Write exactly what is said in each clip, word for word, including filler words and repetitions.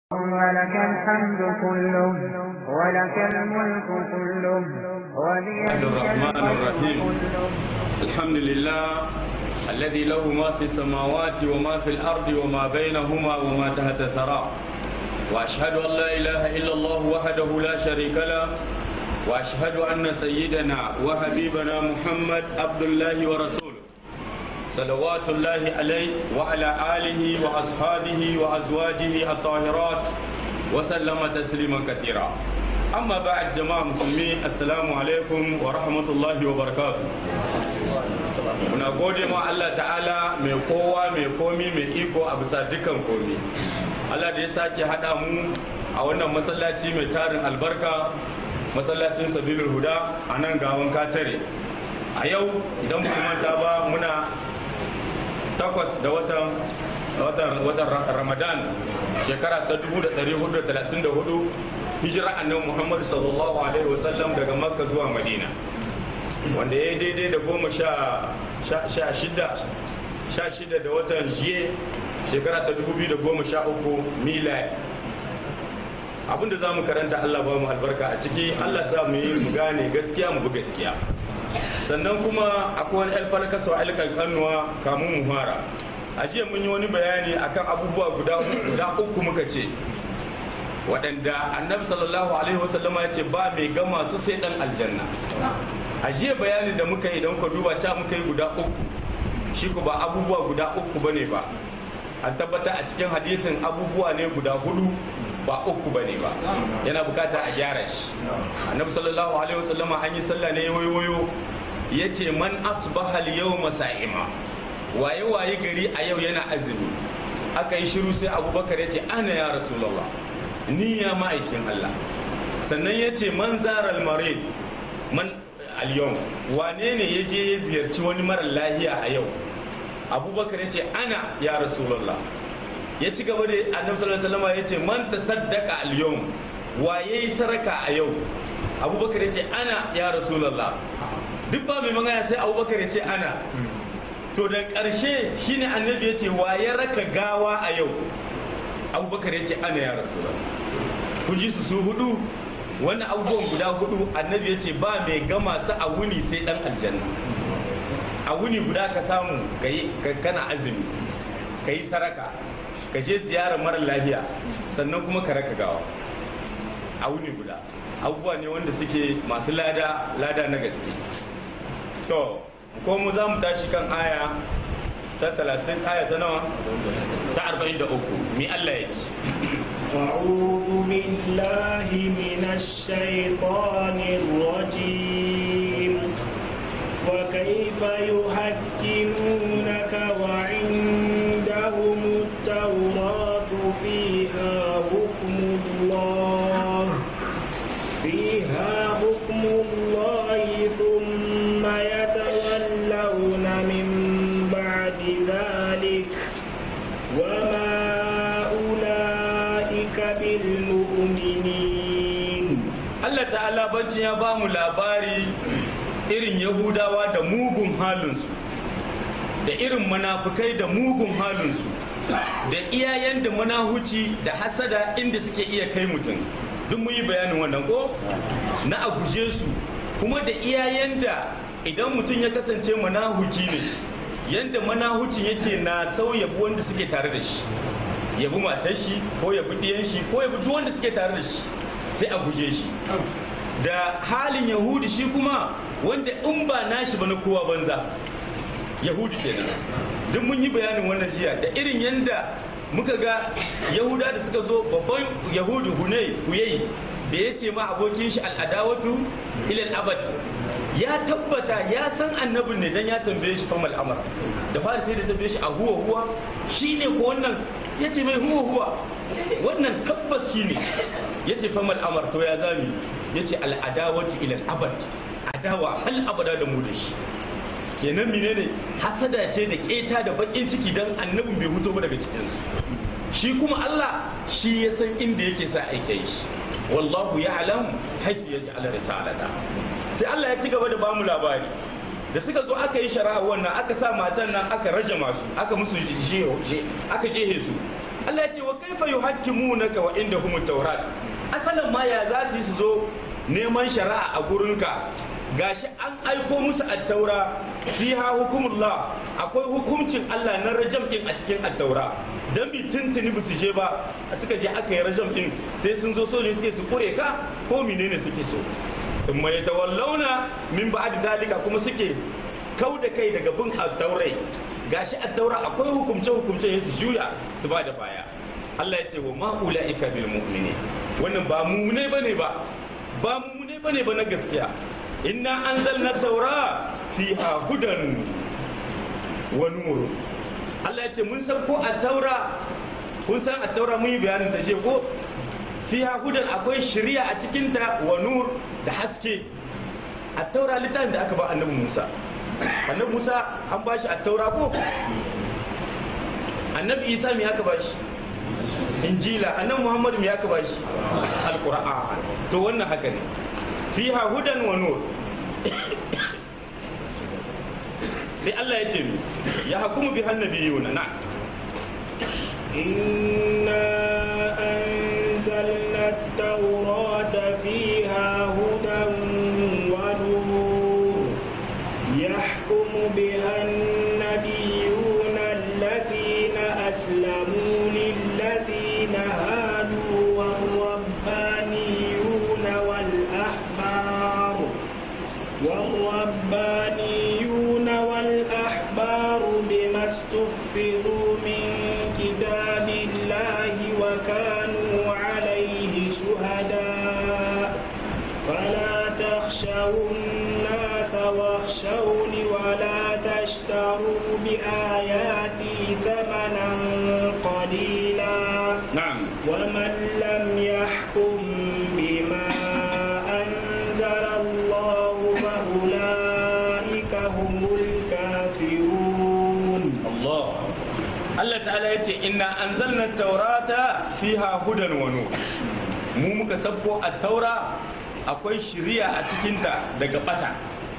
ولك الحمد كله ولك الملك كله وليك الرحمن الرحيم كله. الحمد لله الذي له ما في السماوات وما في الأرض وما بينهما وما تحت الثرى وأشهد أن لا إله إلا الله وحده لا شريك له وأشهد أن سيدنا وحبيبنا محمد عبد الله ورسوله صلوات الله عليه وعلى آله وأصحابه وأزواجه الطاهرات وسلم تسليما كثيرا. أما بعد جماعة مسلمين السلام عليكم ورحمة الله وبركاته. muna gode ma Allah ta'ala mai kowa mai komi mai iko a bisa dukkan komi. Allah da ya sake haɗa mu a wannan masallaci mai tarin albarka, masallacin Sabilul Huda a nan gawan Katare. A yau idan mu manta ba muna takwas da watan watan Ramadan shekara ta dubu da ɗari hudu da talatin da hudu hijira annabi Muhammad sallallahu alaihi wasallam daga Makka zuwa Madina, wanda ya daidai da goma sha shida sha shida da watan Jiye shekara ta dubu biyu da goma sha uku milad. Abinda za mu karanta Allah ba mu albarka a ciki, Allah sa mu yi mu gane gaskiya mu bi gaskiya. Sannan kuma akwai wani alfarka sau alƙalƙanuwa kamun mu fara. A jiya mun yi wani bayani akan abubuwa guda uku muka ce waɗanda annabi sallallahu alaihi wasallama ya ce ba mai gama su sai ɗan aljanna. A jiya bayani da muka yi don ka duba ca muka yi guda uku, shi ku ba abubuwa guda uku bane ba, an tabbata a cikin hadisin abubuwa ne guda hudu ba uku bane ba, yana bukata a gyara shi. Annabi sallallahu alaihi wasallama an yi sallah ne wayo ya ce man asbaha al-yawma sa'ima, waye waye gari a yau yana azumi. Aka yi shiru sai Abubakar ya ce ana ya Rasulullah, ni ya ma'aikin Allah. Sannan ya ce man zara al-marid man al-yawm, wane ne ya je ya ziyarci wani mara lahiya a yau? Abubakar ya ce ana ya Rasulullah. Ya ci gaba da Annabi sallallahu alaihi wasallam ya ce man tasaddaqa al-yawm, waye yi saraka a yau? Abubakar ya ce ana ya Rasulullah. Duk ba mai magana sai Abubakar ya ce ana. To da ƙarshe shine Annabi ya ce waye raka gawa a yau? Abubakar ya ce ana ya Rasulullah. Ku ji su su hudu, wannan abubuwan guda hudu Annabi ya ce ba mai gama su a wuni sai dan aljanna. A wuni guda ka samu kai kana azumi, kai saraka, ka je ziyarar mara lafiya, sannan kuma ka raka gawa a wuni guda. Abubuwa ne wanda suke masu lada lada na gaske. To ko mu za mu tashi kan aya ta talatin, aya ta nawa? Ta arba'in da uku. Mi Allah ya ce أعوذ بالله من الشيطان الرجيم وكيف يحكمونك وعندهم التوراة فيها حكم الله فيها حكم الله ثم يتولون من بعد ذلك وما أولئك بالمؤمنين. Allah ta'ala bacci ya ba mu labari irin Yahudawa da mugun halinsu, da irin munafukai da mugun halinsu, da iyayen da manahuci da hasada inda suke iya kai mutum. Duk mun yi bayanin wannan ko na a guje su, kuma da iyayen da idan mutum ya kasance manahuci ne, yanda manahucin yake na sauya wanda suke tare da shi, yabi matar shi ko yabi ɗiyan shi ko yabi duk wanda suke tare da shi, sai a guje shi. Da halin Yahudi shi kuma wanda in ba nashi ba na kowa banza, Yahudi kenan. Duk mun yi bayanin wannan jiya da irin yanda muka ga Yahuda da suka zo, babban Yahudu Hunay Huyai da ya ce ma abokin shi al'adawatu ilal abad, ya tabbata ya san annabin ne dan ya tambaye shi famal amr. Da fara sai da tambaye shi a huwa huwa shine ko wannan, yace mai huwa huwa wannan tabbas shine. Yace famal amr, to ya zami? Yace al'adawatu ilal abad, adawa hal abada da mu da shi. Kenan menene? Hasada ce da keta da bakin ciki dan annabin bai huto ba daga cikin su. Shi kuma Allah shi ya san inda yake sa aike shi. Wallahu ya'lam haythu yaj'al risalata. Sai Allah ya ci gaba da bamu labari. Da suka zo aka yi shari'a wannan, aka sa matan nan aka raje masu, aka musu jeho, aka jehe su. Allah ya ce wa kaifa yuhakkimunaka wa indahumut tawrat asalan ma ya za su yi su zo neman shari'a a gurinka gashi an aiko musu at-taura fiha hukumullah akwai hukuncin Allah na rajam din a cikin at-taura dan bi tuntuni ba su je ba suka je aka yi rajam din sai sun zo so ne suke su kure ka ko menene suke so in mai tawallauna min ba'd zalika kuma suke kauda kai daga bin at-taurai gashi at-taura akwai hukumce hukumce su juya su ba da baya Allah ya ce wa ma ulaika bil mu'minin wannan ba mumune bane ba ba mumune bane ba na gaskiya inna anzalna taura fiha hudan wa nur Allah ya ce mun san ko a taura kun san a taura mun yi bayanin ta ce ko fiha hudan akwai shari'a a cikin ta wa nur da haske a taura littafin da aka ba annabi Musa annabi Musa an ba shi a taura ko annabi Isa me aka ba shi injila annabi Muhammad me aka ba shi alquran to wannan haka ne fiha hudan wa nur sai Allah ya ce mi ya hukumu bi hannabiyuna na inna anzalna at-taurata fiha hudan wa nur yahkumu biha an-nabiyuna alladhina aslamu lilladhina hadu war-rabbaniyuna wal-ahbar والربانيون والأحبار بما استحفظوا من كتاب الله وكانوا عليه شهداء فلا تخشوا الناس واخشون ولا تشتروا بآياتي ثمنا قليلا نعم ومن لم يحكم بما أنزل الله فأولئك هم الكافرون الله Allah ta'ala ya ce inna anzalna taurata fiha hudan wa nur mu muka sabko at-taura akwai shiriya a cikinta daga bata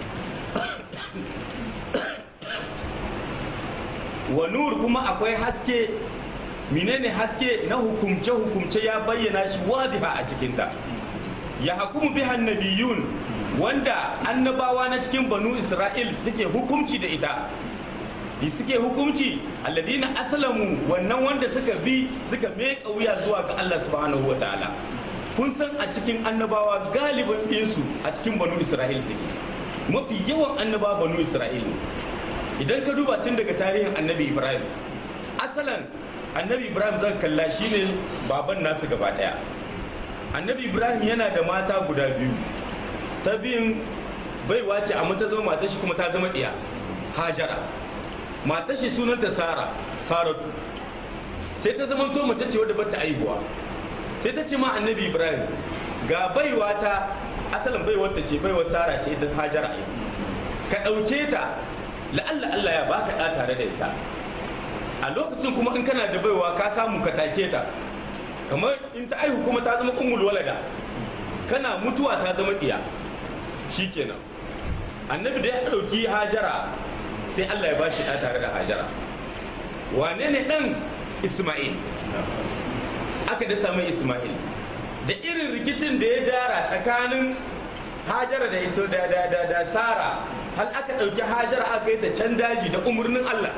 wa nur kuma akwai haske menene haske na hukumce hukumce ya bayyana shi wadiha a cikinta ya hukumu biha annabiyun wanda annabawa na cikin banu Isra'il suke hukumci da ita bi suke hukumci alladina aslamu wannan wanda suka bi suka meka wuya zuwa ga Allah subhanahu wataala kun san a cikin annabawa galibin ɗinsu a cikin banu Isra'il suke mafi yawan annabawa banu Isra'il idan ka duba tun daga tarihin annabi Ibrahim asalan annabi Ibrahim zan kalla shine baban nasu gaba daya annabi Ibrahim yana da mata guda biyu ta biyun baiwa ce amma ta zama matar shi kuma ta zama ɗiya Hajara matar shi sunanta Sara Saratu sai ta zama to mace ce wadda bata aihuwa sai ta ce ma annabi Ibrahim ga baiwa ta asalin baiwar ta ce baiwar Sara ce ita Hajara ai ka dauke ta la'alla Allah ya baka da tare da ita a lokacin kuma in kana da baiwa ka samu ka take ta kamar in ta aihu kuma ta zama ummul walada kana mutuwa ta zama diya shikenan annabi da ya dauki Hajara sai Allah ya bashi da tare da Hajara wane ne dan Isma'il aka da samu Isma'il da irin rikicin da ya dara tsakanin Hajara da Iso da da da, da Sara hal aka dauki Hajara aka yi ta can daji da umurnin Allah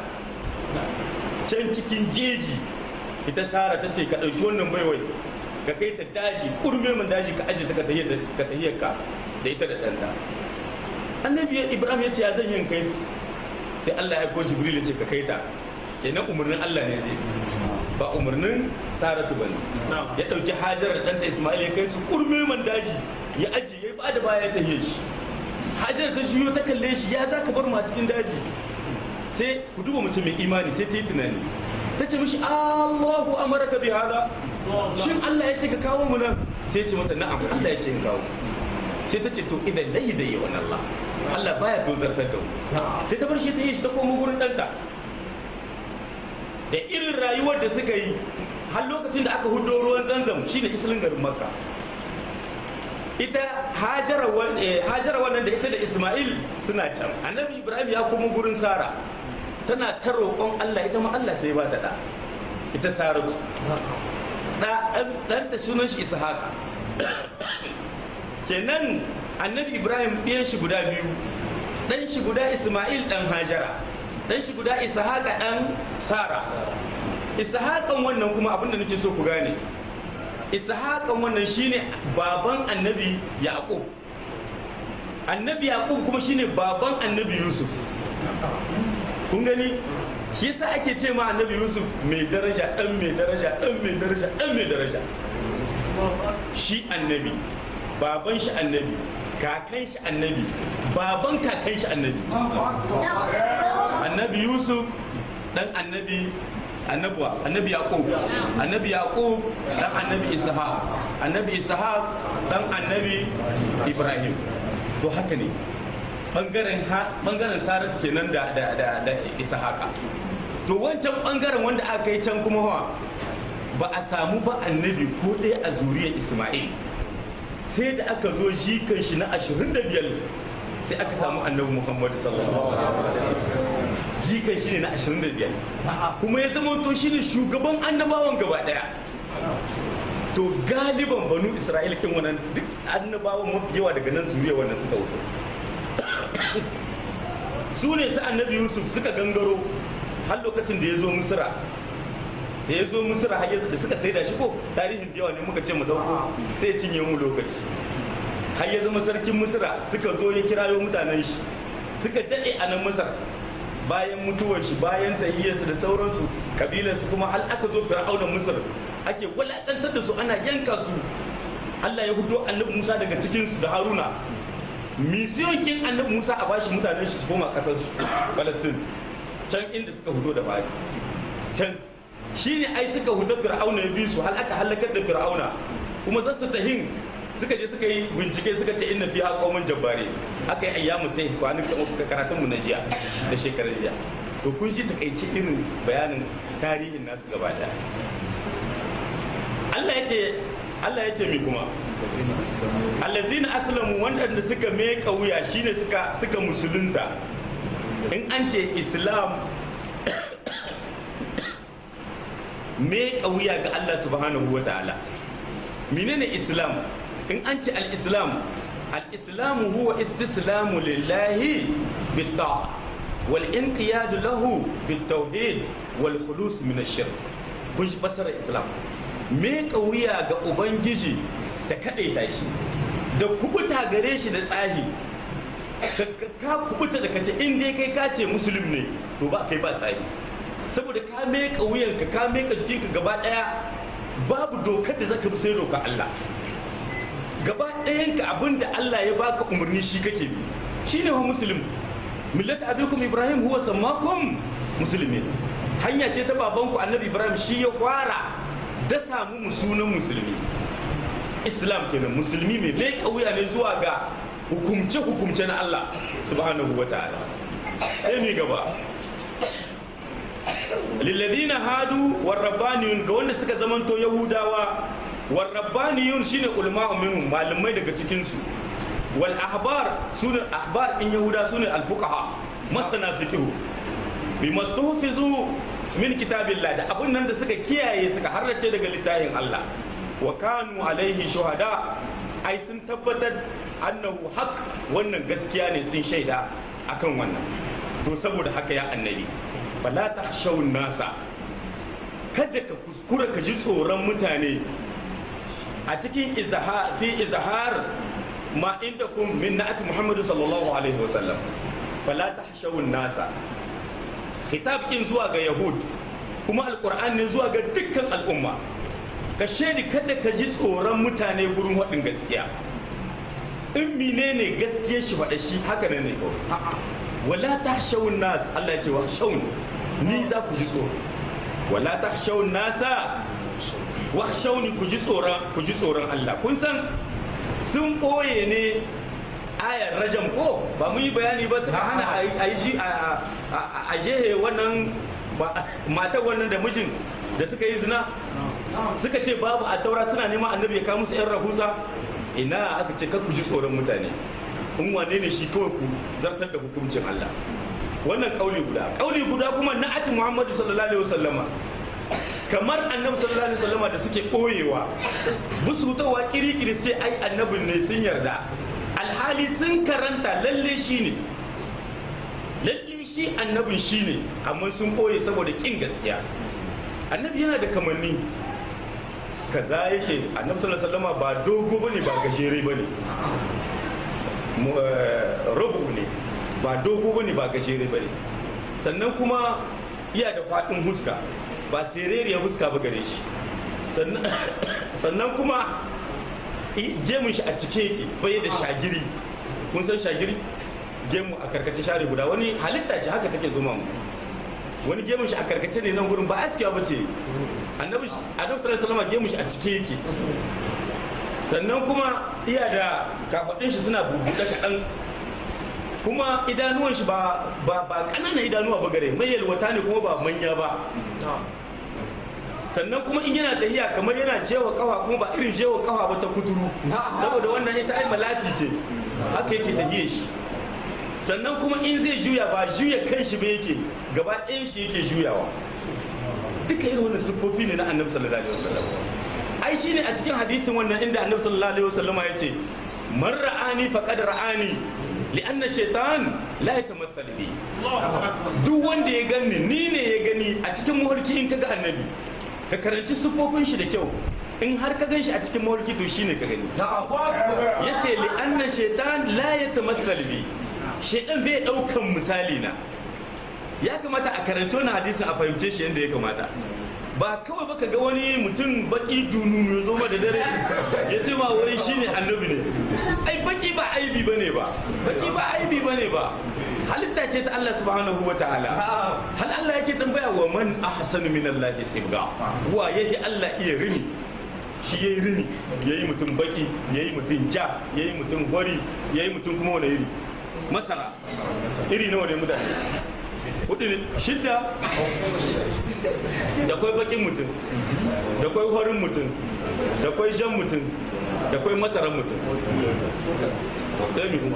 can cikin jeji ita Sara ta ce ka dauki wannan baiwai ka kai ta daji kurme mun daji ka aje ta ka tahiyar ka tahiyar ka da ita da danta annabi Ibrahim ya ce ya zan yin kai su sai Allah ya ko Jibril ya ce ka kai ta kenan umurnin Allah ne zai ba umurnin Saratu bane ya dauki Hajar da danta Isma'il ya kai su kurme man daji ya aje ya ba da baya ta yi shi Hajar ta shiyo ta kalle shi ya zaka bar mu a cikin daji sai ku duba mutum mai imani sai ta yi tunani ta ce mishi Allahu amaraka bi hada shin Allah ya ce ka kawo mu nan sai ce mata na'am Allah ya ce ka kawo sai ta ce to idan dai dai wannan Allah Allah baya tozartar da mu sai ta bar shi ta yi shi ta koma gurin danta da irin rayuwar da suka yi har lokacin da aka hudo ruwan zanzam shine islin garin Makka ita Hajara wannan da ita da Isma'il suna can annabi Ibrahim ya koma gurin Sara tana ta roƙon Allah ita ma Allah sai ba ta da ita saratu ɗanta sunan shi ishaqa kenan annabi ibrahim ɗiyan shi guda biyu, ɗan shi guda isma'il ɗan hajara, ɗan shi guda ishaqa ɗan sara. Ishaqan wannan kuma abinda nake so ku gane, ishaqan wannan shine baban annabi yaqub, annabi yaqub kuma shine baban annabi yusuf. Kun gani shi yasa ake ce ma annabi yusuf mai daraja dan mai daraja dan mai daraja dan mai daraja. Shi annabi, baban shi annabi, kakan shi annabi, baban kakan shi annabi. Annabi yusuf dan annabi annabuwa annabi yaqub, annabi yaqub dan annabi ishaq, annabi ishaq dan annabi ibrahim. To haka ne bangaren bangaren saras kenan da da da, da ishaqa. To wancan bangaren wanda aka yi can kuma wa ba a samu ba annabi ko ɗaya a zuriyar isma'il, sai da aka zo jikan shi na ashirin da biyar sai aka samu annabi muhammadu sallallahu alaihi wasallam. Jikan shi ne na ashirin da biyar kuma ya zama to shi ne shugaban annabawan gaba ɗaya. To galiban banu isra'ila kin wannan duk annabawan mafi yawa daga nan zuriya wannan suka wuce. Su ne su annabi yusuf suka gangaro har lokacin da ya zo misira, da ya zo misira har da suka saida shi ko tarihin yawa ne muka ce mu dauko sai cinye mu lokaci. Har ya zama sarkin misira suka zo ya kirayo mutanen shi suka dade a nan misir. Bayan mutuwar shi, bayan tahiyyarsu da sauransu, kabilarsu kuma hal aka zo fir'aunan misir ake walakantar da su, ana yanka su. Allah ya fito annabi Musa daga cikin su da Haruna. Misiyon kin annabi Musa a bashi mutanen shi su koma kasar su Palestine, can inda suka fito da bari. Can shine ai suka fito fir'auna ya bi su hal aka halakar da fir'auna. Kuma zasu tahin suka je suka yi bincike suka ce inna fi qaumun jabbari, aka yi ayyamu ta kwanukan karatun mu na jiya da shekarar jiya. To kun shi takaici irin bayanin tarihin nasu gaba daya. Allah ya ce Allah ya ce mi kuma allazina aslamu, wanda suka meka wuya shine suka suka musulunta. In an ce islam meka wuya ga Allah subhanahu wataala. Menene islam? In an ce al-islam, al-islamu huwa istislamu lillahi bit-ta'a wal inqiyadu lahu bit-tauhid wal khulus min ash-shirk. Kun shi fasara islam, me kauya ga ubangiji da kadaita shi da kubuta gare shi da tsahi. Ka kubuta da kace in dai kai ka ce musulmi ne to ba kai ba tsahi, saboda ka me kauyanka ka me ka jikinka gaba daya, babu dokar da zaka bi sai dokar Allah. Gaba ɗayanka abinda Allah ya baka umarni shi kake bi, shine wa muslim. Millata abikum Ibrahim huwa sammakum muslimin. Hanya ce ta babanku annabi Ibrahim, shi ya kwara da samu mu sunan musulmi. Islam kenan musulmi mai bai kauya ne zuwa ga hukumce hukumce na Allah subhanahu wataala. Sai mi gaba lilladina hadu warabbaniyun, ga wanda suka zamanto yahudawa. Warrabbaniyun shine ulama minhum, malamai daga cikin su. Wal ahbar sunan ahbar in yahuda sunan al fuqaha, masana fiqh. Bi mastuhfizu min kitabillah, da abun nan da suka kiyaye suka harrace daga littafin Allah. Wa kanu alaihi shuhada, ai sun tabbatar annahu haq, wannan gaskiya ne, sun shaida akan wannan. To saboda haka ya annabi, fala tahshawun nasa, kada ka kuskura ka ji tsoron mutane a cikin izhar fi izhar ma indakum min na'ati Muhammad sallallahu alaihi wasallam. Fala tahshawun nasa, khitab kin zuwa ga yahud, kuma alquran ne zuwa ga dukkan al'umma. Ka shedi kada ka ji tsoron mutane gurin wadin gaskiya. In menene gaskiyar shi faɗa shi haka ne ne kawai. Wala tahshawun nas, Allah ya ce wa shawun, ni za ku ji tsoro. Wala tahshawun nasa wakhshawni, ku ji tsoron ku ji tsoron Allah. Kun san sun boye ne ayar rajam ko ba mu yi bayani ba, suka hana a yi shi a jehe wannan matar wannan da mijin da suka yi zina, suka ce babu a taura, suna neman annabi ya kawo musu yan rahusa. Ina aka ce kar ku ji tsoron mutane, in wane ne shi kawai ku zartar da hukuncin Allah. Wannan kauli guda. Kauli guda kuma na'ati Muhammadu sallallahu alaihi wasallama, kamar annabi sallallahu alaihi wasallama da suke koyewa musu hutawa kirikiri sai ai annabin ne sun yarda alhali sun karanta lalle shi ne lalle shi annabin shi ne amma sun koye saboda kin gaskiya. Annabi yana da kamanni kaza yake, annabi sallallahu alaihi wasallama ba dogo bane ba gajere bane, rubu ne ba dogo bane ba gajere bane, sannan kuma iya da faɗin huska ba sereriya huska ba gare shi, sannan kuma gemun shi a cike yake bai da shagiri. Kun san shagiri? Gemu a karkace share guda, wani halitta ce haka take zuma mu, wani gemun shi a karkace ne nan gurin ba askiya ba ce. Annabi sallallahu alaihi wasallam gemun shi a cike yake, sannan kuma iya da kafadin shi suna bubuɗe kaɗan, kuma idanuwan shi ba ba ba ƙananan idanuwa ba gare, mai yalwata ne kuma ba manya ba. Sannan kuma in yana tahiya kamar yana jewa kafa, kuma ba irin jewa kafa ba ta kuturu, saboda wannan ita ai malati ce, haka yake tahiye shi. Sannan kuma in zai juya ba juya kan shi ba yake, gaba ɗayan shi yake juyawa. Duka irin wannan siffofi ne na annabi sallallahu alaihi wasallam. Ai shine a cikin hadisin wannan inda annabi sallallahu alaihi wasallam ya ce man ra'ani faqad ra'ani li'anna shaitan la yatamassal bi. Duk wanda ya gani ni ne ya gani a cikin muhalki. In kaga annabi ka karanci siffofin shi da kyau, in har ka gan shi a cikin muhalki to shine ka gani. Yace li'anna shaitan la yatamassal bi, shaitan bai daukan misali na. Ya kamata a karanci wannan hadisin a fahimce shi yadda ya kamata, ba kawai baka ga wani mutum baki dunu ya zo da dare ya ce ma wai shine annabi ne. Ai baki ba aibi bane ba, baki ba aibi bane ba, halitta ce ta Allah subhanahu wa ta'ala. Hal Allah yake tambaya wa man ahsanu min Allah sibga, wa yake Allah iya rini, shi yayi rini, yayi mutum baki, yayi mutum ja, yayi mutum hori, yayi mutum kuma wani iri masara, iri nawa ne mutane? Hudu ne, shidda. Da kwai bakin mutum, da kwai horin mutum, da kwai jan mutum, da kwai masaran mutum. Sai mi kuma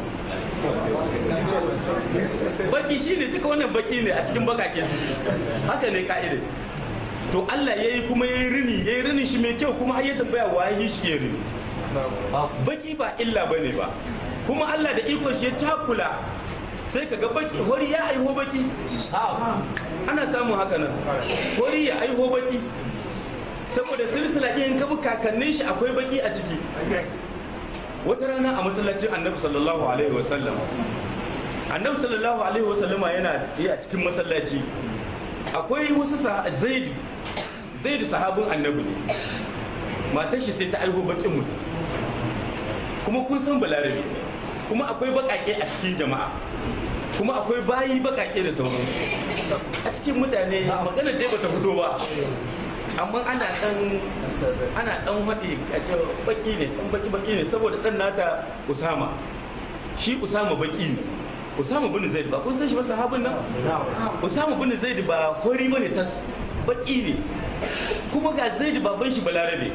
baki shi ne, duka wannan baki ne a cikin bakake su, haka ne ka'ida. To Allah ya yi kuma ya yi rini, ya yi rini shi mai kyau, kuma har ya tambaya wa yi shi ya rini. Baki ba illa ba ne ba, kuma Allah da iko shi ya takula, sai ka ga baki hori ya aiho baki, ana samun haka nan, hori ya aiho baki, saboda silsila ɗin kabu kakannin shi akwai baki a ciki. Wata rana a masallacin annabi sallallahu alaihi wasallam, annabi sallallahu alaihi wasallama yana iya cikin masallaci, akwai wasu zaidu zaidu sahabin annabi ne, matar shi sai ta aiho bakin mutum, kuma kun san balarabe, kuma akwai bakake a cikin jama'a, kuma akwai bayi bakake da sauransu a cikin mutane. Maganar dai bata fito ba, amma ana dan ana dan haɗe a ce baki ne, dan baki baki ne, saboda dan nata Usama, shi Usama baki ne, Usama bin Zaid ba kun san shi ba sahabin nan? Usama bin Zaid ba hori bane, tas baki ne, kuma ga Zaid baban shi balarabe,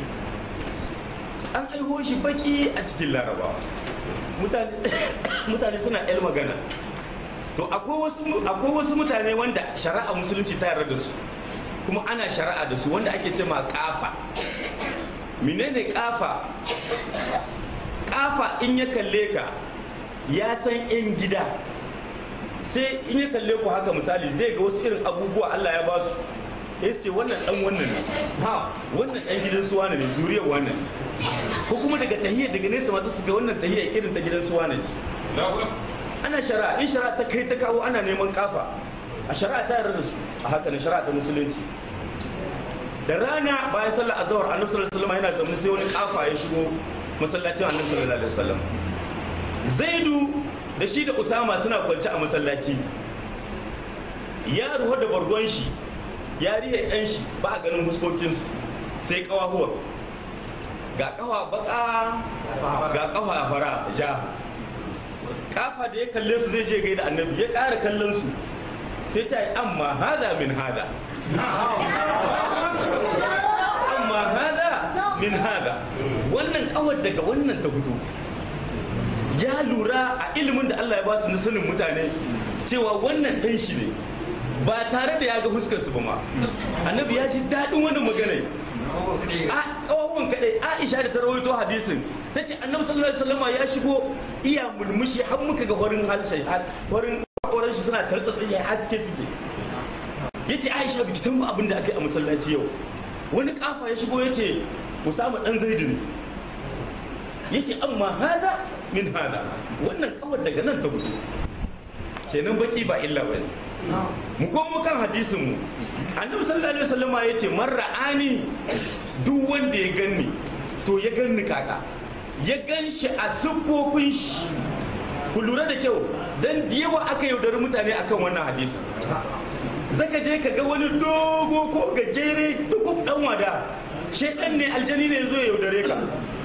an aiho shi baki a cikin Larabawa. Mutane suna el magana. To akwai wasu mutane wanda shari'a musulunci ta yarda da su, kuma ana shari'a da su, wanda ake ce ma kafa. Menene kafa? Kafa in ya kalle ka ya san yan gida, sai in ya kalle ku haka misali zai ga wasu irin abubuwa Allah ya ba su, ya ce wannan dan wannan ne, ha wannan dan gidan su wane ne, zuriyar wannan, ko kuma daga tahiyar daga nesa masu su ga wannan tahiyar irin ta gidan su wane ce. Ana shari'a, in shari'a ta kai ta kawo ana neman kafa, a shari'a ta yarda da su, a haka ne shari'a ta musulunci. Da rana bayan sallar azhar annabi sallallahu alaihi wasallam yana zaune sai wani kafa ya shigo masallacin annabi sallallahu alaihi wasallam. Zaidu da shi da Usama suna kwance a masallaci, ya ruwa da bargon shi, ya rihe ɗan shi, ba a ganin huskokinsu sai kawahuwa, ga kawa baka ga kawa fara ja. Kafa da ya kalle su zai je gaida annabi, ya ƙara kallon su sai ta yi amma hada min hada, amma hada min hada, wannan kawar daga wannan ta fito. Ya lura a ilimin da Allah ya ba su na sanin mutane cewa wannan ɗan shi ne, ba tare da ya ga huskar su ba ma annabi ya ji daɗin wannan magana a kawon kadai Aisha da ta rawaito hadisin tace annabi sallallahu alaihi wasallam ya shigo iya mulmushi har muka ga farin halshe farin koran shi suna tartsatsa ya haske suke yace Aisha biki san abin da aka yi a masallaci yau wani kafa ya shigo yace Usama dan Zaid ne yace amma hada min hada wannan kawar daga nan ta gudu kenan baki ba illa bane mu komo kan hadisin mu annabi sallallahu alaihi wasallama yace man ra'ani duk wanda ya ganni to ya ganni kaka ya ganshi a siffofin shi ku lura da kyau dan yawa aka yaudari mutane akan wannan hadisi zaka je ka ga wani dogo ko gajere duk dan wada shedan ne aljani ne yazo ya yaudare ka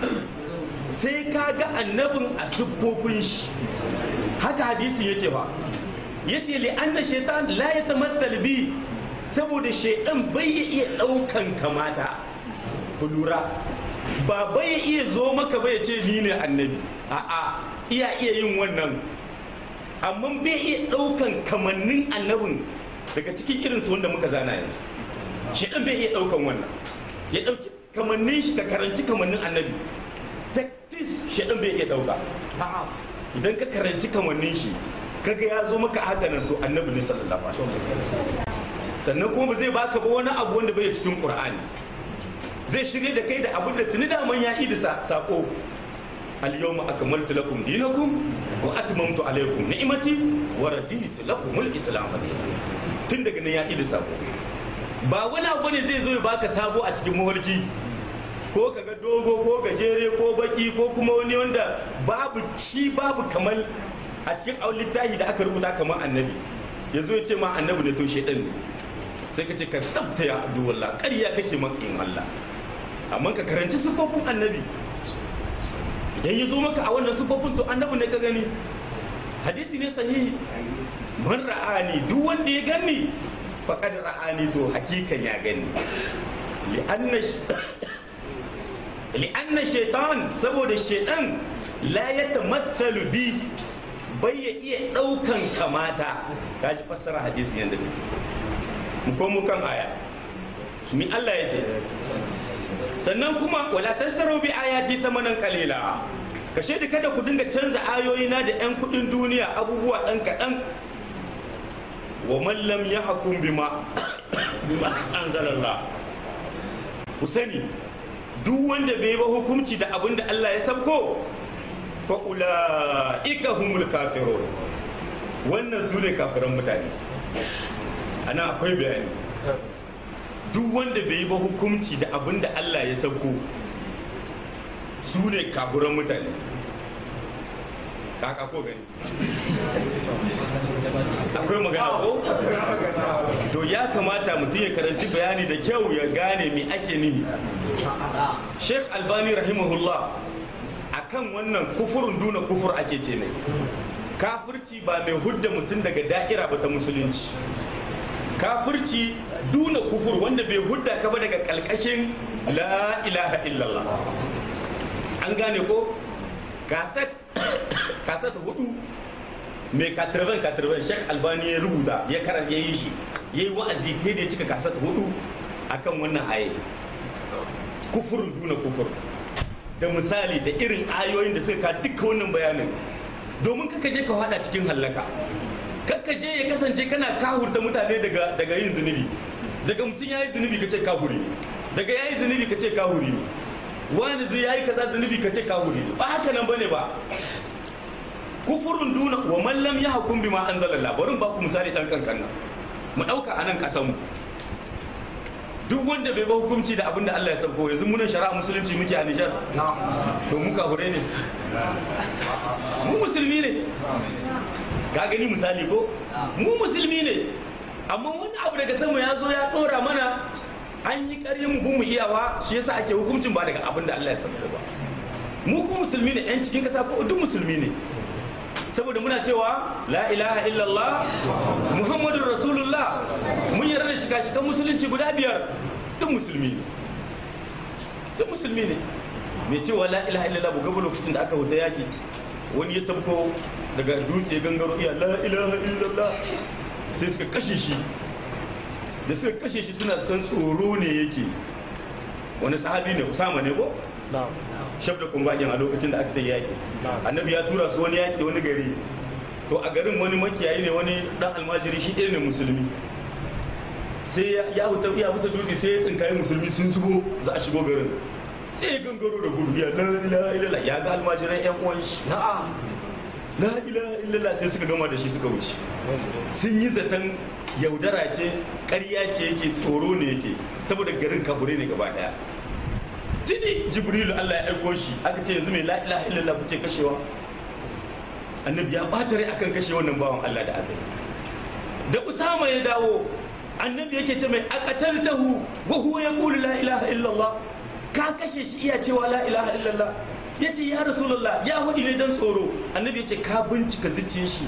sai ka ga annabin a siffofin shi haka hadisi yake ba yace li anna shaytan la yatamathal bi saboda shaytan bai iya daukan kamata ku lura ba bai iya zo maka bai ce ni ne annabi a'a iya iya yin wannan amma bai iya daukan kamannin annabin daga cikin irin su wanda muka zana yanzu shaytan bai iya daukan wannan ya dauki kamannin shi ka karanci kamannin annabi tactics shaytan bai iya dauka a'a idan ka karanci kamannin shi kaga ya zo maka haka nan to annabi ne sallallahu alaihi wasallam sannan kuma ba zai baka ba wani abu wanda bai cikin qur'ani zai shirye da kai da abin da tuni da man ya idi sako al yawma akmaltu lakum dinakum wa atmamtu alaykum ni'mati wa raditu lakum al islam tun daga nan ya idi sako ba wani abu ne zai zo ya baka sabo a cikin mawarki ko kaga dogo ko gajere ko baki ko kuma wani wanda babu ci babu kamar a cikin littafi da aka rubuta kamar annabi ya zo ya ce ma annabi ne to shedan ne sai ka ce ka tsabta ya adu wallah ƙarya kake makin Allah amma ka karanci sufofin annabi idan ya zo maka a wannan sufofin to annabi ne ka gani hadisi ne sahihi man ra'ani duk wanda ya gani faqad ra'ani to hakikan ya gani li'anna li'anna shaytan saboda shaytan la yatamathalu bi bai ya iya daukan kamata kaji fassara hadisi yanda ne mu komo kan aya mi Allah ya ce sannan kuma wala tashtaru bi ayati thamanan qalila kashe da kada ku dinga canza ayoyi na da yan kudin duniya abubuwa dan kadan wa man lam yahkum bima bima anzalallah ku sani duk wanda bai ba hukunci da abinda Allah ya sabko fa'ula'ika humul kafirun wannan su ne kafiran mutane ana akwai bayani duk wanda bai yi ba hukunci da abin da Allah ya sauko su ne kafiran mutane kaka ko gani akwai magana ko to ya kamata mutum ya karanci bayani da kyau ya gane me ake nihi Sheikh Albani rahimahullah akan wannan kufurin duna kufur ake ce mai kafirci ba mai hudda mutum daga da'ira ba ta musulunci kafirci duna kufur wanda bai hudda ka ba daga kalkashin la ilaha illallah an gane ko kasat kasat hudu mai katarban katarban Sheikh Albani ya rubuta ya karanta yayi shi yayi wa'azi kai da ya cika kasat hudu akan wannan aye kufurin duna kufur da misali da irin ayoyin da suka ka duka wannan bayanin domin kaka je ka hada cikin hallaka kaka je ya kasance kana kahurta mutane daga daga yin zunubi daga mutum yayi zunubi kace kahuri daga yayi zunubi kace kahuri wani zai yayi kaza zunubi kace kahuri ba haka nan bane ba kufurun duna wa man lam yahkum bima anzalallah barin ba ku misali dan kankan mu dauka anan kasan mu duk wanda bai ba hukunci da abin da Allah ya sauko yanzu munan shari'a musulunci muke a Nijar to mu kahure ne mu musulmi ne ka gani misali ko mu musulmi ne amma wani abu daga sama ya zo ya dora mana an yi ƙarya mu bu mu iyawa shi yasa ake hukuncin ba daga abin da Allah ya sauko ba mu kuma musulmi ne yan cikin kasa ko duk musulmi ne saboda muna cewa la ilaha illallah muhammadur rasulullah mun yarda da shiga shigan musulunci guda biyar duk musulmi ne duk musulmi ne mai cewa la ilaha illallah bu gaba lokacin da aka huta yaki wani ya sabko daga dutse gangaro iya la ilaha illallah sai suka kashe shi. Da suka kashe shi suna kan tsoro ne yake, wani sahabi ne, Usama ne ko? Shabda kumbakin a lokacin da aka ta yaki. Annabi ya tura su wani yaki wani gari, to a garin wani makiyayi ne, wani dan almajiri shi ɗaya ne musulmi, sai ya huta ya musa dutse sai ya tsinkaye musulmi sun shigo za a shigo garin, sai ya gangaro da gudu, ya la ilaha illallah, ya ga almajiran yan uwan shi, na'am la ilaha illallah, sai suka gama da shi suka wuce. Sun yi zaton yaudara ce, ƙarya ce yake, tsoro ne yake, saboda garin kabure ne gaba daya. Tuni Jibrilu Allah ya aiko shi, aka ce yanzu mai la ilaha illallah kuke kashewa. Annabi ya bata rai akan kashe wannan bawan Allah da aka yi. Da Usama ya dawo, annabi yake ce mai aqataltahu wa huwa yaqulu la ilaha illallah, ka kashe shi iya cewa la ilaha illallah. Yace ya Rasulullah, ya hudi ne dan tsoro. Annabi yace ka bincika zuciyar shi.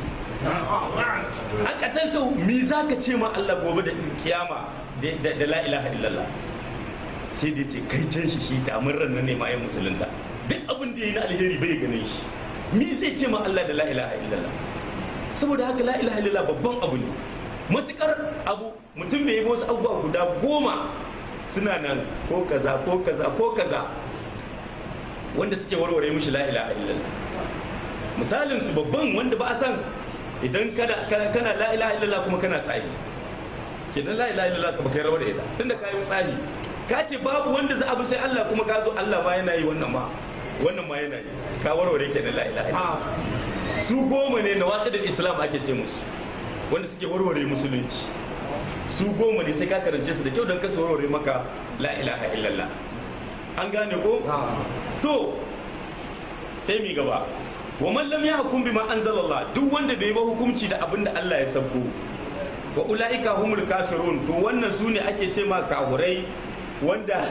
Aqataltahu, me zaka ce ma Allah gobe da kiyama da la ilaha illallah? Sai da ce kai can shi shi ta amurran nan ne ma ya musulunta, duk abin da yayi na alheri bai ganin shi, me zai ce ma Allah da la ilaha illallah? Saboda haka la ilaha illallah babban abu ne, matukar abu mutum bai yi wasu abubuwa guda goma suna nan ko kaza ko kaza ko kaza wanda suke warware mishi la ilaha illallah. Misalin su babban wanda ba a san, idan kana kana la ilaha illallah kuma kana tsari, kenan la ilaha illallah ka baka rawar da ita, tunda ka yi tsari ka ce babu wanda za a bi sai Allah, kuma ka zo Allah ma yana yi, wannan ma wannan ma yana yi, ka warware kenan la ilaha illallah. Su goma ne na wasu da Islam ake ce musu, wanda suke warware musulunci. Su goma ne sai ka karance su da kyau don ka warware maka la ilaha illallah. An gane ko? To sai mi gaba, wa man lam yahkum bima anzalallah, duk wanda bai ba hukunci da abin da Allah ya sabko, wa ulaika humul kafirun, to wannan sune ake ce ma kahurai, wanda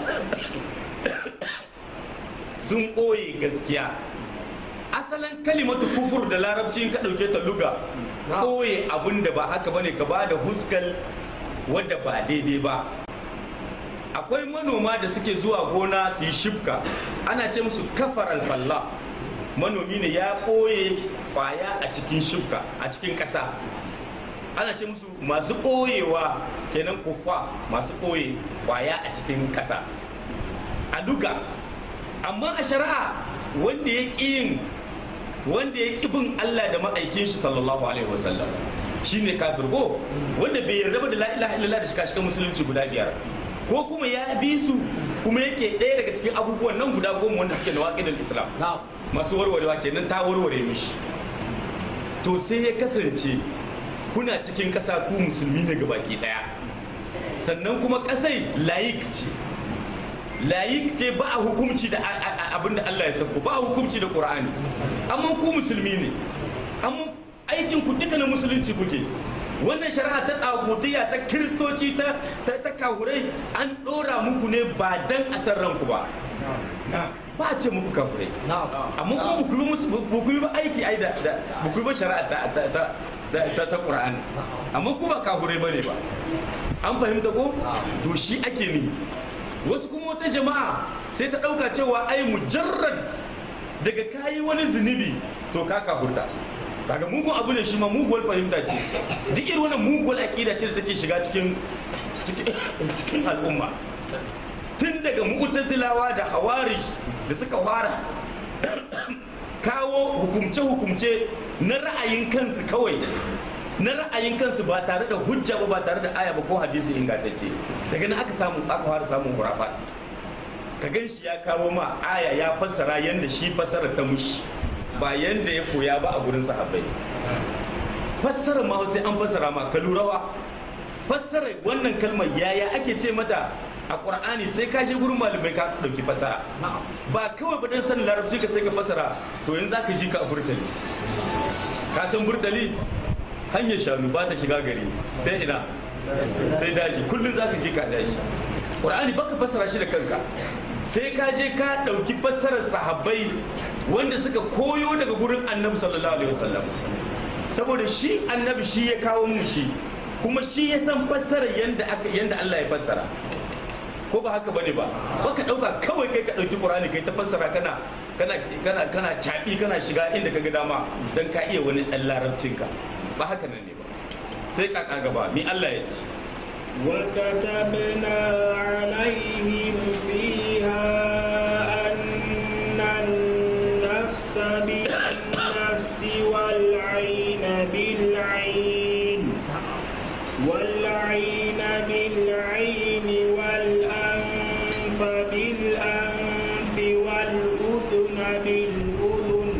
sun ɓoye gaskiya. Asalin kalimatu kufur da larabci ka ɗauke ta luga, ɓoye abin da ba haka bane, ka ba da huskal wadda ba daidai ba. Akwai manoma da suke zuwa gona su yi shibka, ana ce musu kafar alfalla. Manomi ne ya ɓoye kwaya a cikin shibka, a cikin ƙasa, ana ce musu masu ɓoyewa, kenan kufa, masu ɓoye kwaya a cikin ƙasa a luga. Amma a shari'a, wanda ya ƙi yin wanda ya ƙi bin Allah da ma'aikin shi sallallahu alaihi wasallam shine kafir, ko wanda bai yarda da la ilaha illallah da shi kashe musulunci guda biyar, ko kuma ya bi su kuma yake ɗaya daga cikin abubuwan nan guda goma wanda suke na waƙidul Islam masu warwarewa, kenan ta warware mishi. To sai ya kasance kuna cikin ƙasa ku musulmi ne gabaki ɗaya, sannan kuma ƙasai layik ce, layik ce, ba a hukunci da abin da Allah ya sauko, ba a hukunci da Qur'ani, amma ku musulmi ne, amma aikin ku duka na musulunci kuke. Wannan shari'a ta ɗagutiya ta kiristoci ta ta kahurai an ɗora muku ne ba dan a san ranku ba, ba a ce muku kahurai, amma kuma ba ku yi ba aiki ai da ba ku yi ba shari'a ta ta ta Qur'ani, amma ku ba kahurai bane ba. An fahimta ko? To shi ake ni. Wasu kuma wata jama'a sai ta ɗauka cewa ai mujarrad daga kayi wani zunubi to ka kafurta. Kaga mugun abu ne shi ma, muguwar fahimta ce, duk irin wannan muguwar aƙida ce da take shiga cikin cikin al'umma, tun daga mu'tazilawa da hawarish da suka fara kawo hukumce-hukumce na ra'ayin kansu kawai, na ra'ayin kansu ba tare da hujja ba, ba tare da aya ba ko hadisi ingantacce. Daga nan aka samu aka fara samun hurafa. Ka gan shi ya kawo ma aya ya fassara yanda shi fassara ta mushi, ba yanda ya koya ba a gurin sahabbai. Fassara ma sai an fassara ma, ka lurawa fassara wannan kalmar yaya ake ce mata a Qur'ani, sai ka je gurin malamai ka dauki fassara, ba kawai ba dan sanin larabci ka sai ka fassara. To yanzu zaka ji ka a burtali, ka san burtali hanyar shanu ba ta shiga gari sai ina sai daji, kullum zaka ji ka daji. Qur'ani baka fassara shi da kanka, sai ka je ka dauki fassarar sahabbai wanda suka koyo daga gurin Annabi sallallahu alaihi wasallam, saboda shi Annabi shi ya kawo mu shi, kuma shi ya san fassarar yanda aka yanda Allah ya fassara, ko ba haka bane ba? Baka dauka kawai kai ka dauki Qur'ani kai ta fassara, kana kana kana kana cabi kana shiga inda kaga dama dan ka iya wani dan larabcin ka, ba haka nan ne ba. sai kaka gaba mi Allah ya ce وكتبنا عليهم فيها أن النفس بالنفس والعين بالعين والعين بالعين والأنف بالأنف والأذن بالأذن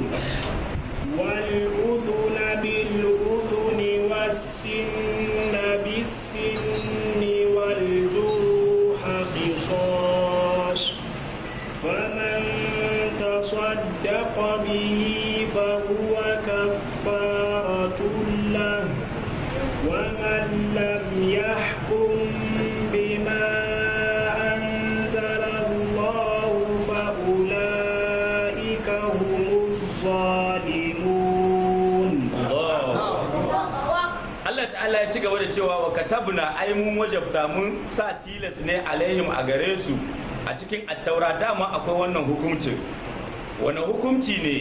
والأذن بالأذن والسن بالسن والجروح قصاص فمن تصدق به فهو كفارة له ومن لم يحكم بما أنزل الله فأولئك هم الظالمون. Allah ta'ala ya ci gaba da cewa wa katabna ai mun wajabta mun sa tilas ne alaihim a gare su a cikin attaura dama akwai wannan hukuncin. Wannan hukunci ne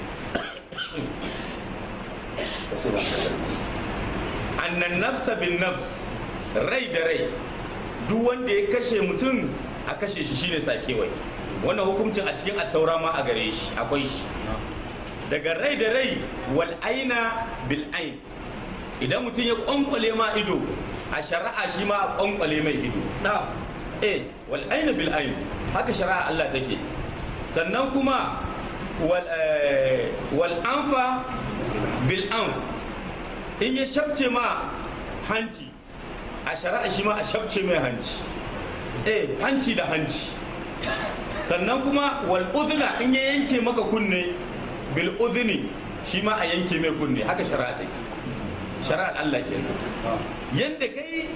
annan nafsa bin nafs, rai da rai duk wanda ya kashe mutum a kashe shi shine sakewai. Wannan hukuncin a cikin attaura ma a gare shi akwai shi. Daga rai da rai wal aina bil ain, idan mutum ya kwankwale ma ido a shari'a shi ma a kwankwale mai ido. eh wal aina bil ain, haka shari'a Allah take. Sannan kuma wal wal anfa bil anf, in ya shabce ma hanci a shari'a shi ma a shabce mai hanci. eh hanci da hanci. Sannan kuma wal udhna, in ya yanke maka kunne bil udhni, shi ma a yanke mai kunne. Haka shari'a take, shari'ar Allah kenan. Yanda kai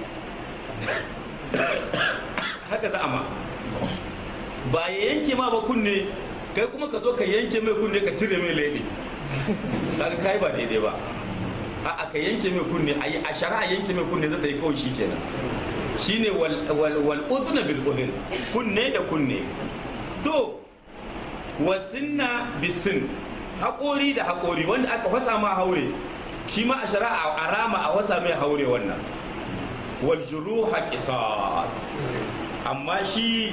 haka za a ma, ba ya yanke ma ba kunne kai kuma ka zo ka yanke mai kunne ka cire mai lebe, kaga kai ba daidai ba. a ka yanke mai kunne a shari'a yanke mai kunne zai yi kawai shi kenan. Shine wal wal udhna bil udhn, kunne da kunne. To wasinna bisin, haƙori da haƙori, wanda aka fasa ma haure shi ma a shari'a a rama a wasa mai haure wannan. Wal juruha qisas, amma shi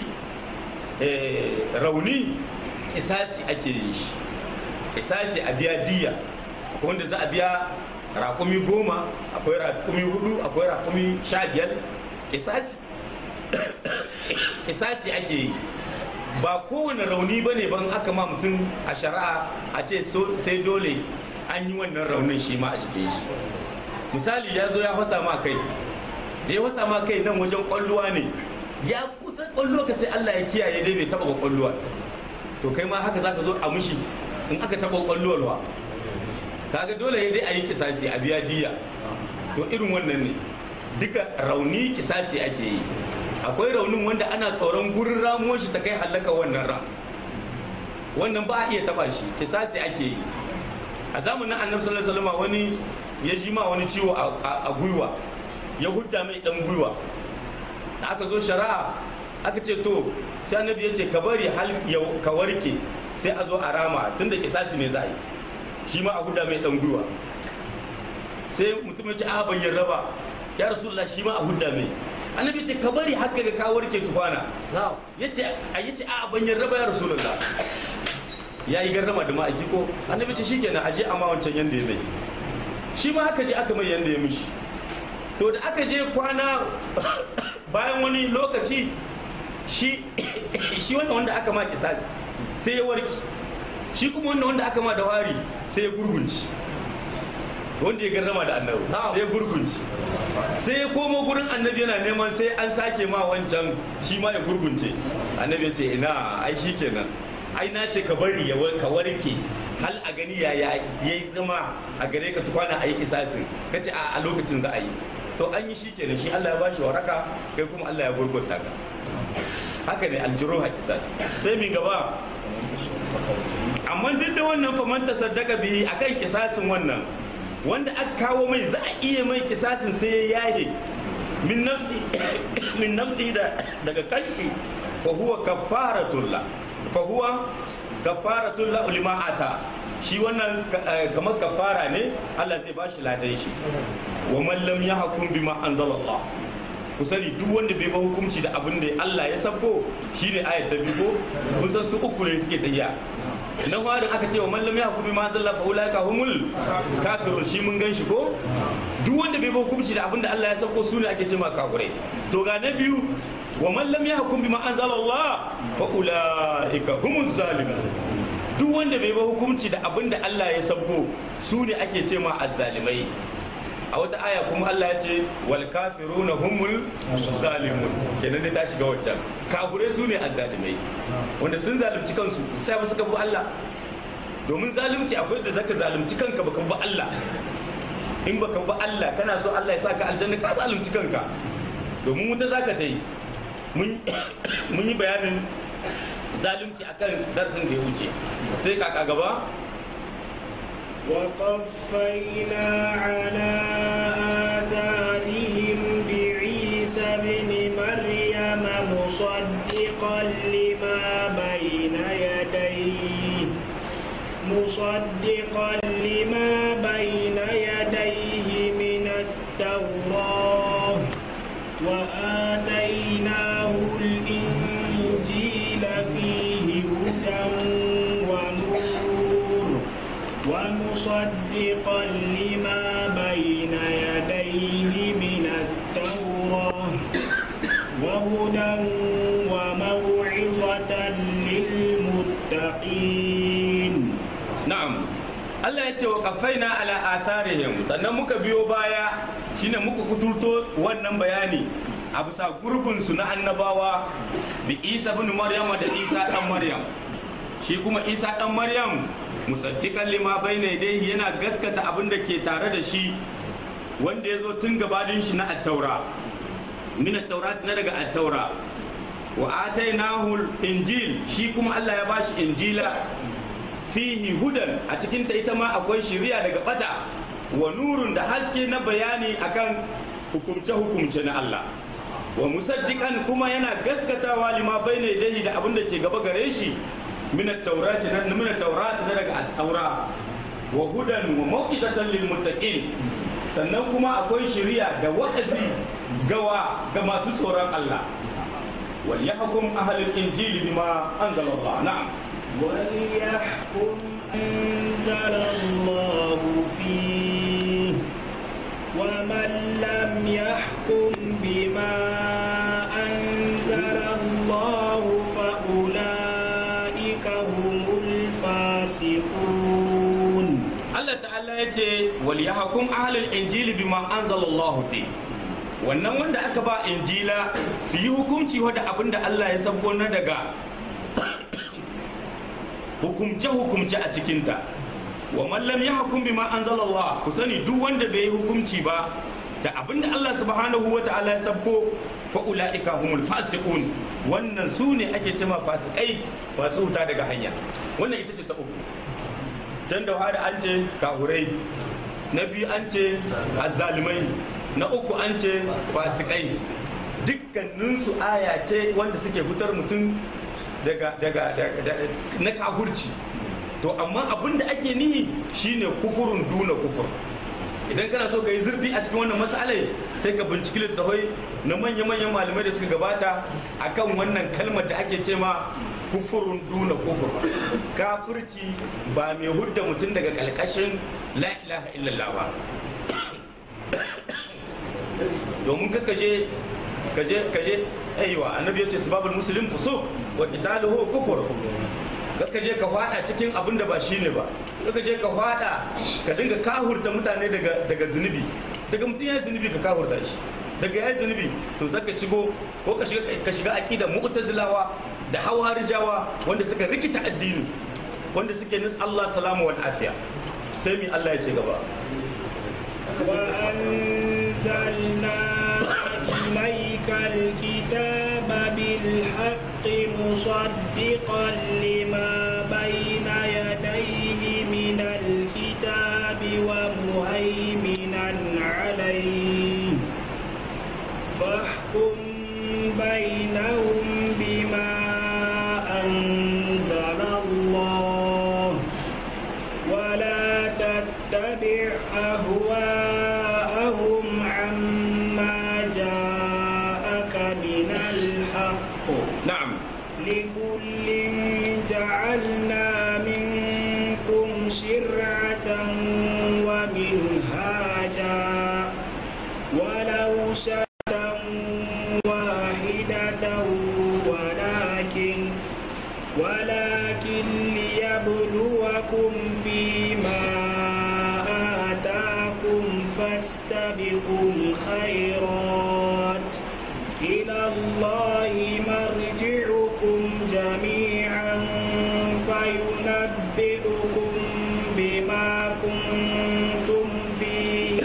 rauni kisasi ake yi shi. Kisasi a biya diya, wanda za a biya rakumi goma, akwai rakumi hudu, akwai rakumi sha biyar. Kisasi kisasi ake yi. Ba kowane rauni ba ne ban aka ma mutum a shari'a a ce sai dole an yi wannan raunin shi ma a cikin shi. Misali ya zo ya fasa ma kai, da ya fasa ma kai nan wajen kwalluwa ne, ya kusa kwallo ka sai Allah ya kiyaye dai bai taba kwalluwa. To kai ma haka zaka zo a mushi in aka taba kwalluwar wa, kaga dole dai a yi kisasi a biya diya. To irin wannan ne, duka rauni kisasi ake yi. Akwai raunin wanda ana tsoron gurin ramuwar shi ta kai halaka wannan ram, wannan ba a iya taba shi, kisasi ake yi. A zamanin annabi sallallahu alaihi wasallam wani ya ji ma wani ciwo a gwiwa, ya hudda mai dan gwiwa. Da aka zo shari'a aka ce to sai annabi ya ce ka bari hal ka warke sai a zo a rama, tunda kisasi me za a yi, shi ma a hudda mai dan gwiwa. Sai mutum ya ce a ban yarda ba ya rasulullah, shi ma a hudda mai. Annabi ce ka bari haka ga ka warke tufana. yace a yace a ban yarda ba ya rasulullah, yayi garrama da ma'aiki ko. Annabi ce shikenan aje amma wancan yanda ya mai, shi ma haka je aka mai yanda ya mishi. To da aka je kwana bayan wani lokaci shi shi wanda wanda aka ma kisasi sai ya warki, shi kuma wanda wanda aka ma da wari sai ya gurgunci. Wanda ya garrama da annabi sai ya gurgunci, sai ya komo gurin annabi yana neman sai an sake ma wancan shi ma ya gurgunce. Annabi ya ce ina ai shikenan, ai na ce ka bari ya ka warke hal a gani ya yayi zama a gare ka tukwana a yi kisasin, kace a lokacin za a yi. To an yi shikenan, shi Allah ya bashi waraka, kai kuma Allah ya gurgunta ka. Haka ne aljuruha kisasi. Sai mi gaba, amma duk da wannan fa man tasaddaka bihi akan kisasin wannan wanda aka kawo mai za a iya mai kisasin sai ya yaye min nafsi min nafsi da daga kanshi fa huwa kafaratullah, fa huwa kafaratul lahu lima ata shi wannan kamar kafara ne Allah zai bashi ladan shi wa man lam yahkum bima anzalallah ku sani duk wanda bai ba hukunci da abin da Allah ya sabko shine ayat ta biyu kun san su uku ne suke tafiya na farin aka ce wa man lam yahkum bima anzalallah fa ulaika humul kafirun shi mun ganshi ko duk wanda bai ba hukunci da abin da Allah ya sabko su ne ake ce ma kafirai to ga na biyu wa man lam yahkum bima anzalallah fa ulaika humuz zalimun duk wanda bai ba hukunci da abin da Allah ya sabko su ne ake ce ma azzalimai a wata aya kuma Allah ya ce wal kafiruna humul zalimun kenan dai ta shiga waccan kafirai su ne azzalimai wanda sun zalunci kansu sai ba suka bi Allah domin zalunci akwai da zaka zalunci kanka baka bi Allah in baka bi Allah kana so Allah ya saka aljanna ka zalunci kanka domin wuta zaka ta yi mun yi bayanin zalunci akan darsin da ya wuce sai kaka gaba وقفينا على آثارهم بعيسى ابن مريم مصدقا لما بين يديه مصدقا لما بين يديه من التوراة وآتيناه الإنجيل فيه هدى ونور ومصدقا لما بين يديه من التوراة وهدى وموعظة للمتقين. نعم Allah ya ce wa kafaina ala atharihim sannan muka biyo baya shine muka kudurto wannan bayani a bisa gurbin su na annabawa bi Isa ibn Maryam da Isa dan Maryam shi kuma Isa dan Maryam musaddiqan lima bayna yadayhi yana gaskata abin da ke tare da shi wanda ya zo tun gabanin shi na at-taura min at-taurat na daga at-taura wa atainahu al-injil shi kuma Allah ya bashi injila fihi hudan a cikin ta ita ma akwai shari'a daga bata wa nurun da haske na bayani akan hukumce hukumce na Allah wa musaddiqan kuma yana gaskatawa lima bayna yadayhi da abin da ke gaba gare shi من التوراة من التوراة نرجع التوراة وهدى وموعظة للمتقين sannan kuma akwai shari'a da wa'azi gawa ga masu tsoron Allah wal yahkum ahlul injili bima anzala Allah na'am wal yahkum anzala Allah fi wa man lam yahkum bima anzala Allah fa Allah ta'ala ya ce wal yahkum ahlul injili bima anzalallahu fi wannan wanda aka ba injila su yi hukunci wanda abinda Allah ya sabo na daga hukumce hukumce a cikin ta wa man lam yahkum bima anzalallahu ku sani duk wanda bai yi hukunci ba da abinda Allah subhanahu wata'ala ya sabo fa ulaika humul fasiqun wannan su ne ake cewa fasikai ba su huta daga hanya wannan ita ce ta uku can da hari an ce kahurai na biyu an ce azzalimai na uku an ce fasikai dukkaninsu aya ce wanda suke fitar mutum daga daga na kahurci to amma abinda ake nihi shine kufurun duna kufur idan kana so ka yi zurfi a cikin wannan mas'alai sai ka binciki littattafai na manya-manyan malamai da suka gabata akan wannan kalmar da ake ce ma kufurun duna kufur kafirci ba mai hudda mutum daga kalkashin la ilaha illallah ba domin ka kaje kaje kaje aiwa annabi ya ce sababul muslim fusuq wa qitaluhu kufur ka je ka fada cikin abin da ba shine ba ka je ka fada ka dinga kahurta mutane daga daga zunubi daga mutum ya zunubi ka kahurta shi daga ya zunubi to zaka shigo ko ka shiga ka shiga aqidar mu'tazilawa da hawarijawa wanda suka rikita addini wanda suke nis Allah salamu wal afiya sai mi Allah ya ce gaba wa anzalna ilayka alkitaba bil haqqi musaddiqan lima bayna yadayhi min alkitabi wa muhaiminan alayhi fahkum bainahum bima أنزل الله تتبع أهواءهم عما جاءك من الحق نعم لكل جعلنا منكم شرعة ومنهاجا ولو شاء واحدة ولكن ولكن ليبلوكم فيما آتاكم فاستبقوا الخيرات إلى الله مرجعكم جميعا فينبئكم بما كنتم فيه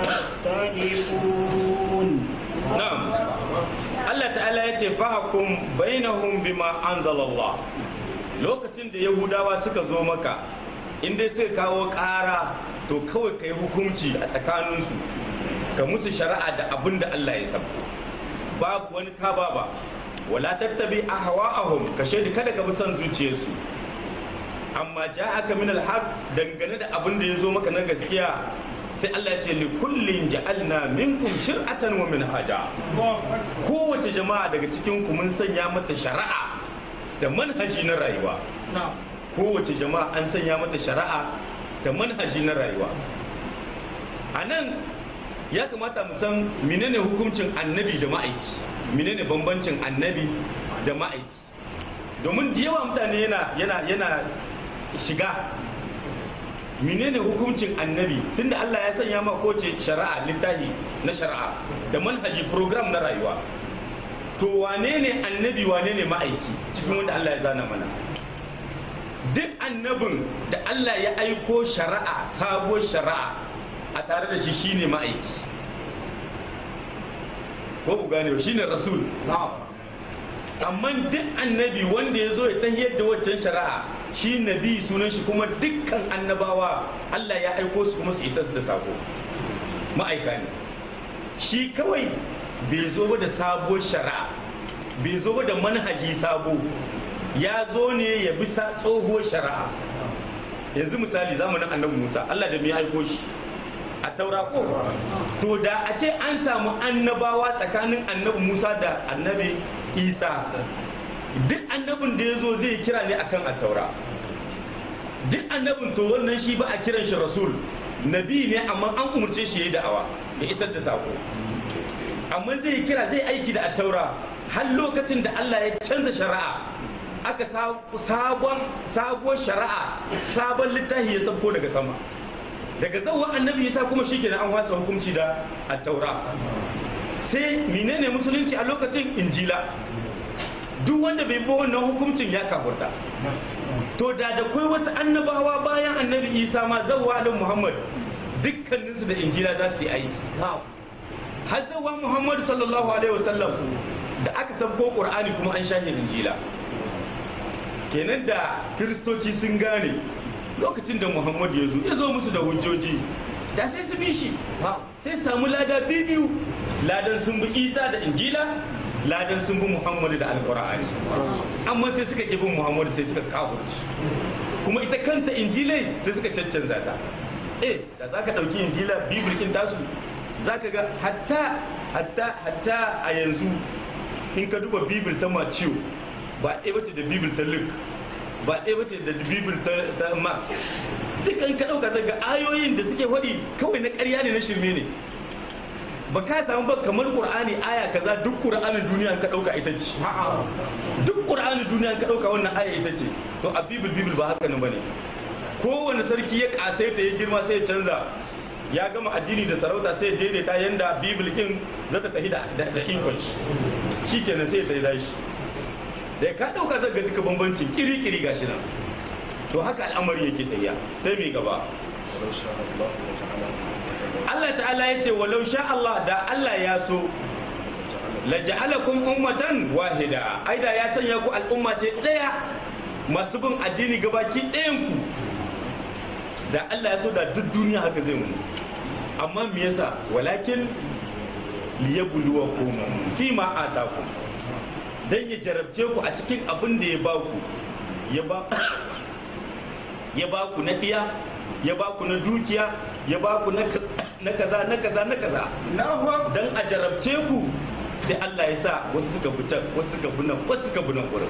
تختلفون. نعم Allah ta'ala ya ce fahkum bainahum bima anzalallah. Lokacin da Yahudawa suka zo maka in dai suka kawo ƙara to kawai kai hukunci a tsakaninsu ka musu shari'a da abin da Allah ya saba. Babu wani kaba ba wala tattabi ahwa'ahum ka shaidi kada ka bi son zuciyarsu amma ja'aka min alhaq dangane da abin da yazo maka na gaskiya sai Allah ya ce li kullin ja'alna minkum shir'atan wa minhaja kowace jama'a daga cikin ku mun sanya mata shari'a da manhaji na rayuwa kowace jama'a an sanya mata shari'a da manhaji na rayuwa anan ya kamata mu san menene hukuncin annabi da ma'aiki menene bambancin annabi da ma'aiki domin da yawa mutane yana yana yana shiga menene hukuncin annabi tunda Allah ya sanya ma kowace shari'a littafi na shari'a da manhaji program na rayuwa to wane ne annabi wane ne ma'aiki cikin wanda Allah ya zana mana duk annabin da Allah ya aiko shari'a sabuwar shari'a a tare da shi shine ma'aiki ko ku gane shine rasul amma duk annabi wanda ya zo ya tahiyar da waccan shari'a shi nabi sunan shi kuma dukkan annabawa Allah ya aiko su kuma su isa da sako ma'aika ne shi kawai bai zo ba da sabuwar shari'a bai zo ba da manhaji sabo ya zo ne ya bi tsohuwar shari'a yanzu misali zamanin annabi Musa Allah da me ya aiko shi a taura ko to da a ce an samu annabawa tsakanin annabi Musa da annabi Isa duk annabin da ya zo zai kira ne akan attaura duk annabin to wannan shi ba a kiran shi rasul nabi ne amma an umurce shi ya yi da'awa ya isar da sako amma zai kira zai aiki da attaura har lokacin da Allah ya canza shari'a aka sabon sabuwar shari'a sabon littafi ya sabko daga sama daga zawon annabi Isa kuma shikenan an wasa hukunci da attaura sai menene musulunci a lokacin injila duk wanda bai bi wannan hukuncin ya kafurta to da da kai wasu annabawa bayan annabi Isa ma zawwa da Muhammad dukkaninsu da injila za su yi aiki har zawwa Muhammad sallallahu alaihi wasallam da aka sabko Qur'ani kuma an shahe injila kenan da kiristoci sun gane lokacin da Muhammad ya zo ya zo musu da hujjoji da sai su bi shi sai su samu lada biyu ladan sun bi Isa da injila ladan sun bi Muhammadu da alkur'ani amma sai suka ƙi bin Muhammadu sai suka kafurci kuma ita kanta injilai sai suka caccanza ta eh da zaka dauki injila bibil din tasu zaka ga hatta hatta hatta a yanzu in ka duba bibil ta Matthew ba ɗaya bace da bibil ta Luke ba ɗaya bace da bibil ta Mark dukkan ka dauka zaka ga ayoyin da suke faɗi kawai na ƙarya ne na shirme ne ba ka samu ba kamar Qur'ani aya kaza duk Qur'anin duniya ka dauka ita ce duk Qur'anin duniya ka dauka wannan aya ita ce to a bibil bibil ba haka nan bane kowane sarki ya kasaita ya girma sai ya canza ya gama addini da sarauta sai ya daidaita yanda bibil din za ta tafi da da ikon shi shikenan sai ya tsaye shi da ka dauka zaka duka bambancin kiri-kiri gashi nan to haka al'amari yake tafiya sai mai gaba Allah ta'ala ya ce walau sha Allah da Allah ya so la ja'alakum ummatan wahida ai da ya sanya ku al'umma ce daya masu bin addini gabaki ɗayan ku da Allah ya so da duk duniya haka zai mu amma me yasa walakin liyabluwakum fi ma atakum dan ya jarabce ku a cikin abin da ya ba ku ya ba ya ba ku na diya ya ba ku na dukiya ya ba ku na kaza na kaza na kaza dan a jarabce ku sai Allah ya sa wasu suka bi can wasu suka bi nan wasu suka bi nan gurin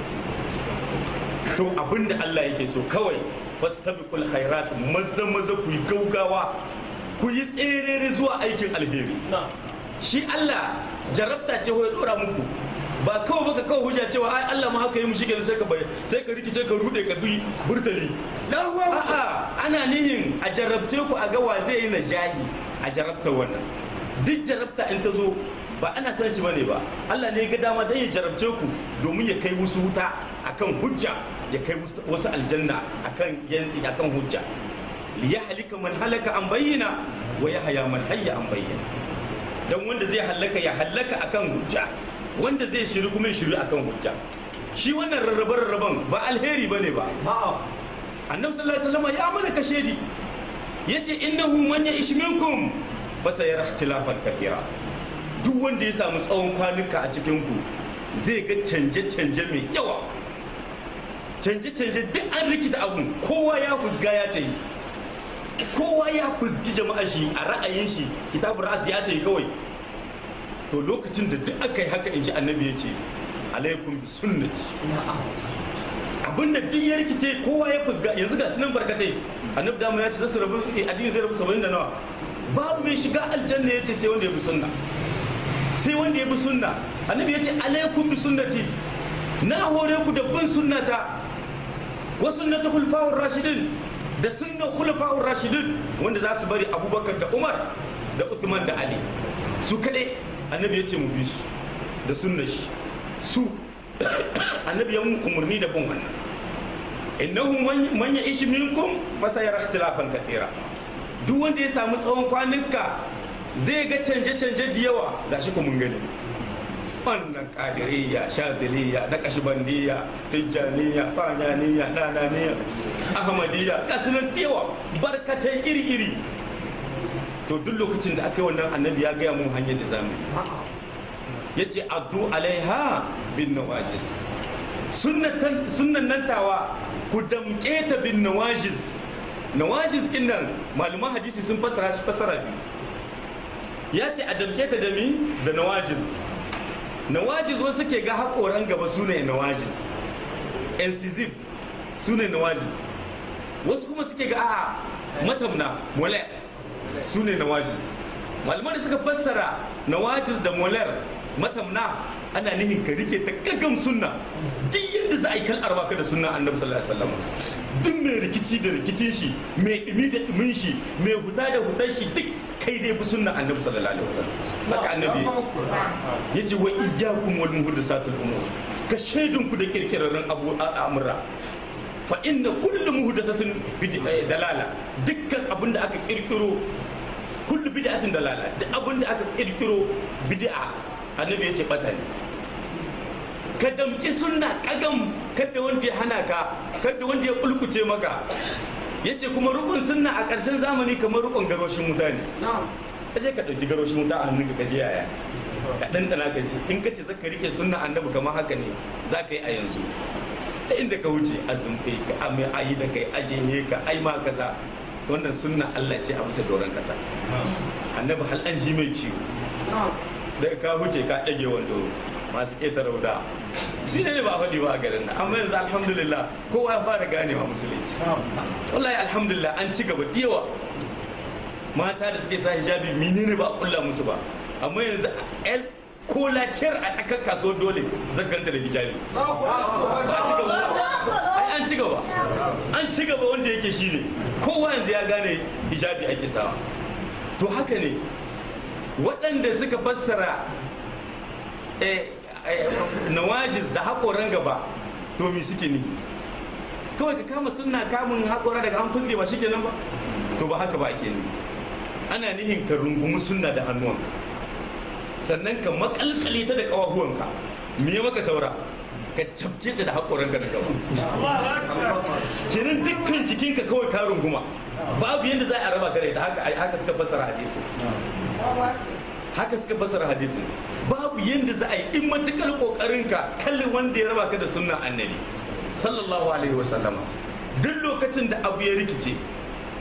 to abinda Allah yake so kawai fastabiqul khairat maza maza ku yi gaugawa ku yi tserere zuwa aikin alheri shi Allah jarabta ce ya dora muku ba kawai baka kawai hujja cewa ai Allah ma haka yi mu shikenan sai ka bai sai ka rikice ka rude ka bi burtali a'a ana nihin a jarabce ku a ga wa zai yi najahi a jarabta wannan duk jarabta in ta zo ba ana san shi bane ba Allah ne ya ga dama dan ya jarabce ku domin ya kai wasu wuta akan hujja ya kai wasu aljanna akan akan hujja li yahlika man halaka an bayyana wa yahya man hayya an bayyana dan wanda zai halaka ya halaka akan hujja wanda zai shiri kuma ya shiri akan hujja shi wannan rarrabe rarraban ba alheri bane ba a'a annabi sallallahu alaihi wasallam ya mana kashedi yace innahu man ya'ish minkum fa sayara ikhtilafan kathira duk wanda ya samu tsawon kwanuka a cikin ku zai ga canje canje mai yawa canje canje duk an rikita abun kowa ya fusga ya tayi kowa ya fusgi jama'a shi a ra'ayin shi kitabur ra'as ya tayi kawai to lokacin da duk aka yi haka in ji annabi ya ce alaikum bi sunnati abinda duk ya rikice kowa ya fusga yanzu ga sunan barkatai annabi dama ya ce zasu rabu addini zai rabu saba'in da nawa babu mai shiga aljanna ya ce sai wanda ya bi sunna sai wanda ya bi sunna annabi ya ce alaikum bi sunnati na hore ku da bin sunnata wa sunnatu khulafa'ur rashidin da sunnan khulafa'ur rashidin wanda za su bari abubakar da umar da usman da ali su kadai annabi ya ce mu bi su da sunna shi su annabi ya mun umarni da bin wannan innahu man ya'ish minkum fa sayara ikhtilafan kathira duk wanda ya samu tsawon kwanuka zai ga canje canje da yawa gashi ko mun gani wannan qadiriyya shaziliyya da kashbandiyya tijjaniyya fanyaniyya nananiyya ahmadiyya kasunan tewa barkatai iri iri to duk lokacin da aka yi wannan annabi ya gaya mun hanyar da zamu ya ce addu alaiha bin nawajiz sunnan nan tawa ku damke ta bin nawajiz nawajiz din nan malaman hadisi sun fassara shi fassara biyu ya ce a damke ta da mi da nawajiz nawajiz wasu ke ga haƙoran gaba su ne nawajiz incisive su ne nawajiz wasu kuma suke ga a matamna molar su ne nawajiz malaman da suka fassara nawajiz da molar matamna ana nihin ka rike ta gaggam sunna duk yadda za a yi kal arbaka da sunna annabi sallallahu alaihi wasallam duk mai rikici da rikicin shi mai dumi da dumin shi mai huta da hutar shi duk kai dai bi sunna annabi sallallahu alaihi wasallam haka annabi yace wa iyyakum wal muhdathatul umur ka shaidun ku da kirkirarren abu amra fa inna kullu muhdathatin dalala dukkan abinda aka kirkiro kullu bid'atin dalala duk abinda aka kirkiro bid'a annabi yace bata ne ka damki sunna kagam kada wanda ya hana ka kada wanda ya kulkuce maka yace kuma rukun sunna a ƙarshen zamani kamar rukun garoshin wuta ne kaje ka dauki garoshin wuta a hannunka kaje yaya ka dandana ka shi in kace zaka rike sunna annabi kamar haka ne zaka yi a yanzu da inda ka wuce azumfe ka amai ayi da kai aje ne ka ai ma kaza wannan sunna Allah ce a bisa doron kasa annabi hal an ji mai ciwo daga ka huce ka dage wando masu ƙetare wuda shi ne ba faɗi ba a garin nan amma yanzu alhamdulillah kowa ya fara gane wa musulunci wallahi alhamdulillah an ci gaba yawa mata da suke sa hijabi menene ba a kulla musu ba amma yanzu el ko laciyar a tsakar kasuwar dole zan ganta da hijabi ba a ci gaba ai an ci gaba an ci gaba wanda yake shi ne kowa yanzu ya gane hijabi ake sawa to haka ne waɗanda suka fassara nawajiz da haƙoran gaba to mi suke ni kawai ka kama sunna kamun haƙora daga an fuzge ba shikenan ba to ba haka ba ake ni ana nihin ka rungumi sunna da hannuwanka sannan ka makalkale ta da ƙawahuwanka me ya maka saura ka cabce ta da haƙoranka da gaba kenan dukkan jikinka kawai ka runguma babu yadda za a raba ka da ita haka suka fassara hadisi haka suka fassara hadisi babu yadda za a yi in matukar kokarinka kalli wanda ya raba ka da sunnan annabi sallallahu alaihi wasallama duk lokacin da abu ya rikice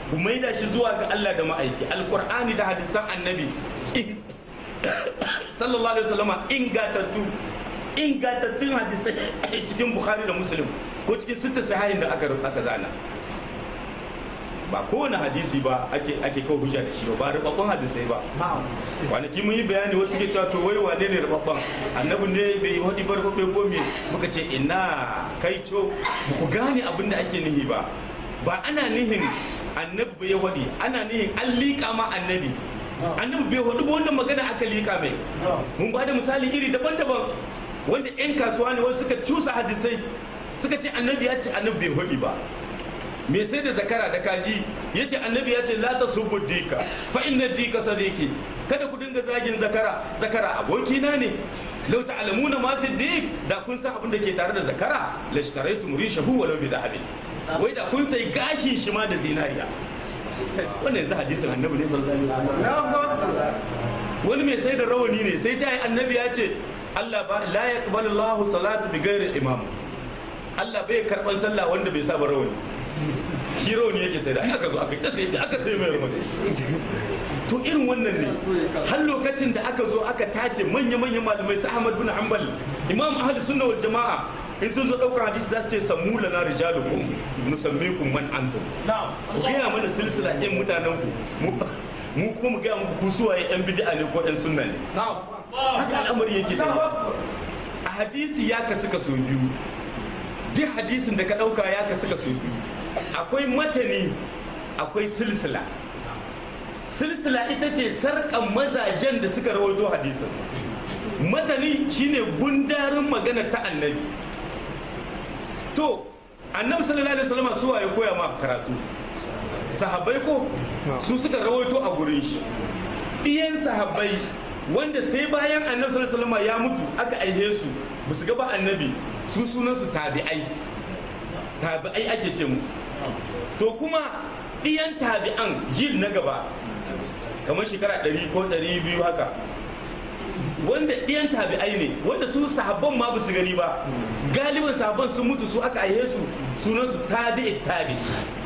ku maida shi zuwa ga Allah da ma'aiki alqur'ani da hadisan annabi sallallahu alaihi wasallam ingatattu ingantattun hadisai cikin bukhari da muslim ko cikin sitta sahihin da aka aka zana ba kowane hadisi ba ake ake kawo hujja da shi ba rubabban hadisai ba kwanaki mun yi bayani wasu ke cewa to wai wane ne rubabban annabi ne bai wadi bar ko ko me muka ce ina kai co ku gane abin da ake nihi ba ba ana nihin annabi bai wadi ana nihin an liƙa ma annabi annabi bai wadi ba wannan magana aka liƙa mai mun ba da misali iri daban-daban wanda 'yan kasuwa ne wasu suka cusa hadisai suka ce annabi ya ce annabi bai hudi ba me sai da zakara da kaji ya ce annabi ya ce la ta subu dika fa inna dika sadiki kada ku dinga zagin zakara zakara abokina ne law ta'lamuna ma fi dik da kun san abin da ke tare da zakara la ishtaraytum rishahu walau bi dhahabi wai da kun sai gashin shi ma da zinariya wannan yanzu hadisin annabi ne sallallahu alaihi wasallam wani mai sai da rawani ne sai ta yi annabi ya ce Allah ba la yaqbalu Allahu salatu bi ghairi imam Allah bai karban sallah wanda bai saba rawani shi rawani yake sai da aka zo aka kasa yadda aka sai mai rawani to irin wannan ne har lokacin da aka zo aka tace manya manyan malamai su Ahmad bin Hanbal Imam Ahli Sunna wal Jama'a in sun zo daukar hadisi za su ce sammu lana rijalukum nusammikum man antum na'am ku ga mana silsila ɗin mutanen ku mu kuma mu ga muku ku suwaye yan bid'a ne ko yan sunna ne na'am haka al'amari yake da a hadisi ya kasu kaso biyu duk hadisin da ka dauka ya kasu kaso biyu akwai matani akwai silsila silsila ita ce sarkan mazajen da suka rawaito hadisin matani shine gundarin magana ta annabi to annabi sallallahu alaihi wasallam su waye koya ma karatu sahabbai ko su suka rawaito a gurin shi iyan sahabbai wanda sai bayan annabi sallallahu alaihi wasallam ya mutu aka aihe su ba su ga ba annabi su sunan su tabi'ai tabi'ai ake ce musu to kuma iyan tabi'an jil na gaba kamar shekara ɗari ko ɗari biyu haka wanda iyan tabi'ai ne wanda su sahabban ma ba su gani ba galibin sahabban sun mutu su aka aihe su sunan su tabi'i tabi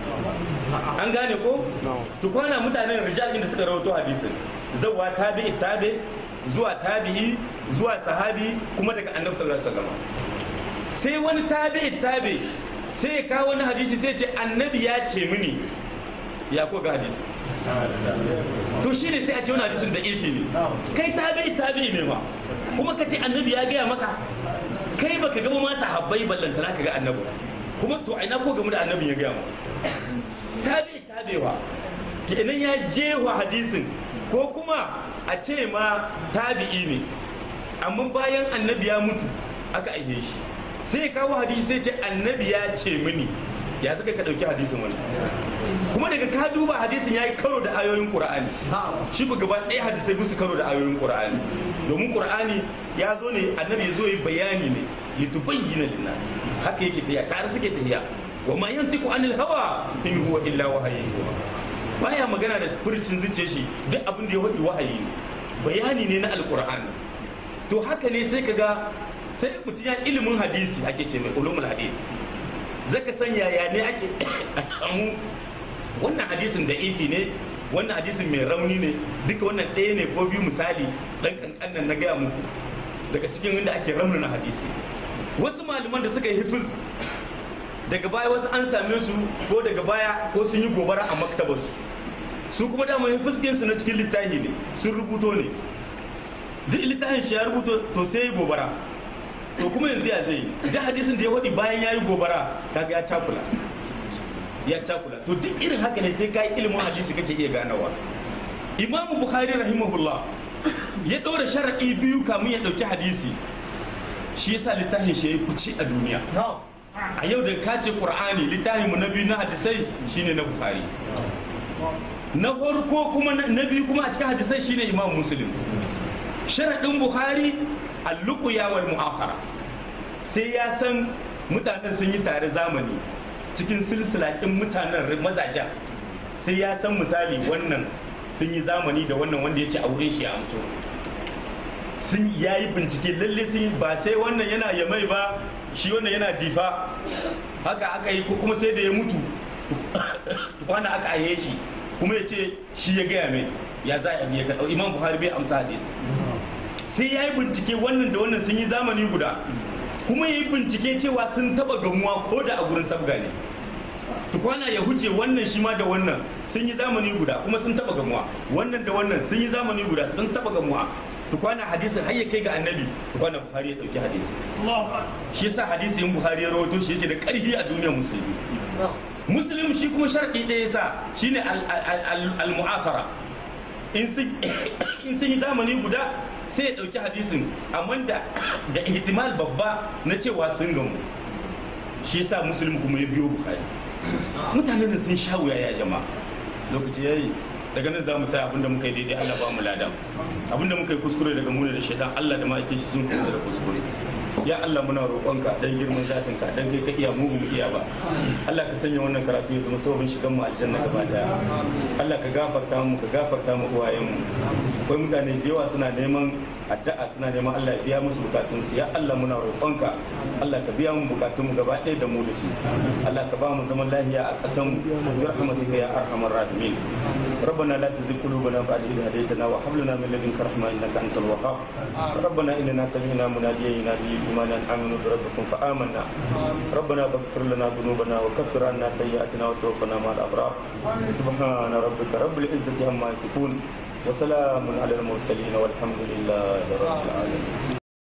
an gane ko to kwana mutanen rijalin da suka rawaito hadisin zawa tabi'i tabi zuwa tabi'i zuwa sahabi kuma daga annabi sallallahu alaihi wasallam sai wani tabi'i tabi sai ya kawo wani hadisi sai ce annabi ya ce mini ya ko ga hadisi to shine sai a ce wani hadisin da ilfi ne kai tabi'i tabi'i ne ma kuma ka ce annabi ya gaya maka kai baka gaba ma sahabbai ballantana ka ga annabi kuma to aina ko gamu da annabin ya gaya maka tabi'i tabi'wa kenan ya jewa hadisin ko kuma a ce ma tabi'i ne amma bayan annabi ya mutu aka aihe shi sai ya kawo hadisi sai ce annabi ya ce mini ya suka ka dauki hadisin wani kuma daga ka duba hadisin ya yi karo da ayoyin qur'ani shi ku gaba ɗaya hadisai musu karo da ayoyin qur'ani domin qur'ani ya zo ne annabi ya zo yi bayani ne litubayyana linnas haka yake tafiya tare suke tafiya wa ma yantiqu anil hawa in huwa illa wahayi baya magana da furcin zuciyar shi duk abin da ya wadi wahayi ne bayani ne na alqur'ani to haka ne sai kaga sai mutum ya ilimin hadisi ake ce mai ulumul hadisi zaka san yaya ne ake samu wannan hadisin da ifi ne wannan hadisin mai rauni ne duka wannan ɗaya ne ko biyu misali dan kankanan na gaya muku daga cikin inda ake raunana hadisi wasu malaman da suka yi hifiz daga baya wasu an same su ko daga baya ko sun yi gobara a maktabarsu su kuma dama hifizkin su na cikin littafi ne sun rubuto ne duk littafin shi ya rubuto to sai yi gobara to kuma yanzu ya zai da hadisin da ya wadi bayan ya yi gobara kaga ya cakula ya cakula to duk irin haka ne sai kai ilimin hadisi kake iya ganawa imamu bukhari rahimahullah ya ɗora sharaɗi biyu kamun ya ɗauki hadisi shi yasa littafin shi ya kuci a duniya a yau da ka ce qur'ani littafin mu na biyu na hadisai shine na bukhari na farko kuma na biyu kuma a cikin hadisai shine imam muslim sharaɗin bukhari al-luqya wal mu'akhara sai ya san mutanen sun yi tare zamani cikin silsila ɗin mutanen mazajen sai ya san misali wannan sun yi zamani da wannan wanda ya ce a wurin shi ya amso sun yayi bincike lalle sun yi ba sai wannan yana yamai ba shi wannan yana difa haka aka yi ko kuma sai da ya mutu kwana aka aye shi kuma ya ce shi ya gaya mai ya za a biya ka Imam Buhari bai amsa hadisi sai ya yi bincike wannan da wannan sun yi zamani guda kuma ya yi bincike cewa sun taba gamuwa ko da a gurin sabga ne tukwana ya huce wannan shi ma da wannan sun yi zamani guda kuma sun taba gamuwa wannan da wannan sun yi zamani guda sun taba gamuwa tukwana hadisin har ya kai ga annabi tukwana Buhari ya dauki hadisi shi yasa hadisi in Buhari ya rawaito shi yake da karfi a duniyar musulmi muslim shi kuma sharadi ɗaya yasa shine al-mu'asara in sun yi zamani guda sai ya dauki hadisin amma da da ihtimal babba na cewa sun gamu shi yasa muslim kuma ya biyo Buhari mutanen sun sha wuya ya jama'a lokaci yayi daga nan za mu sai abinda muka yi daidai Allah ba mu ladan abinda muka yi kuskure daga mu da shaidan Allah da ma'aikin shi sun kusa da kuskure ya Allah muna roƙonka dan girman zatin ka dan kai ka iya mu mu iya ba Allah ka sanya wannan karatu ya zama sababin shigan mu aljanna gaba daya Allah ka gafarta mu ka gafarta mu uwayen mu akwai mutane da yawa suna neman addu'a suna neman Allah ya biya musu bukatun su ya Allah muna roƙonka Allah ka biya mu bukatun mu gaba ɗaya da mu da su Allah ka ba mu zaman lafiya a ƙasan mu bi rahmatika ya arhamar rahimin ربنا لا تزغ قلوبنا بعد إذ هديتنا وهب لنا من لدنك رحمة إنك أنت الوهاب ربنا إننا سمعنا مناديا ينادي بالإيمان أن آمنوا بربكم فآمنا ربنا فاغفر لنا ذنوبنا وكفر عنا سيئاتنا وتوفنا مع الأبرار سبحان ربك رب العزة عما يصفون وسلام على المرسلين والحمد لله رب العالمين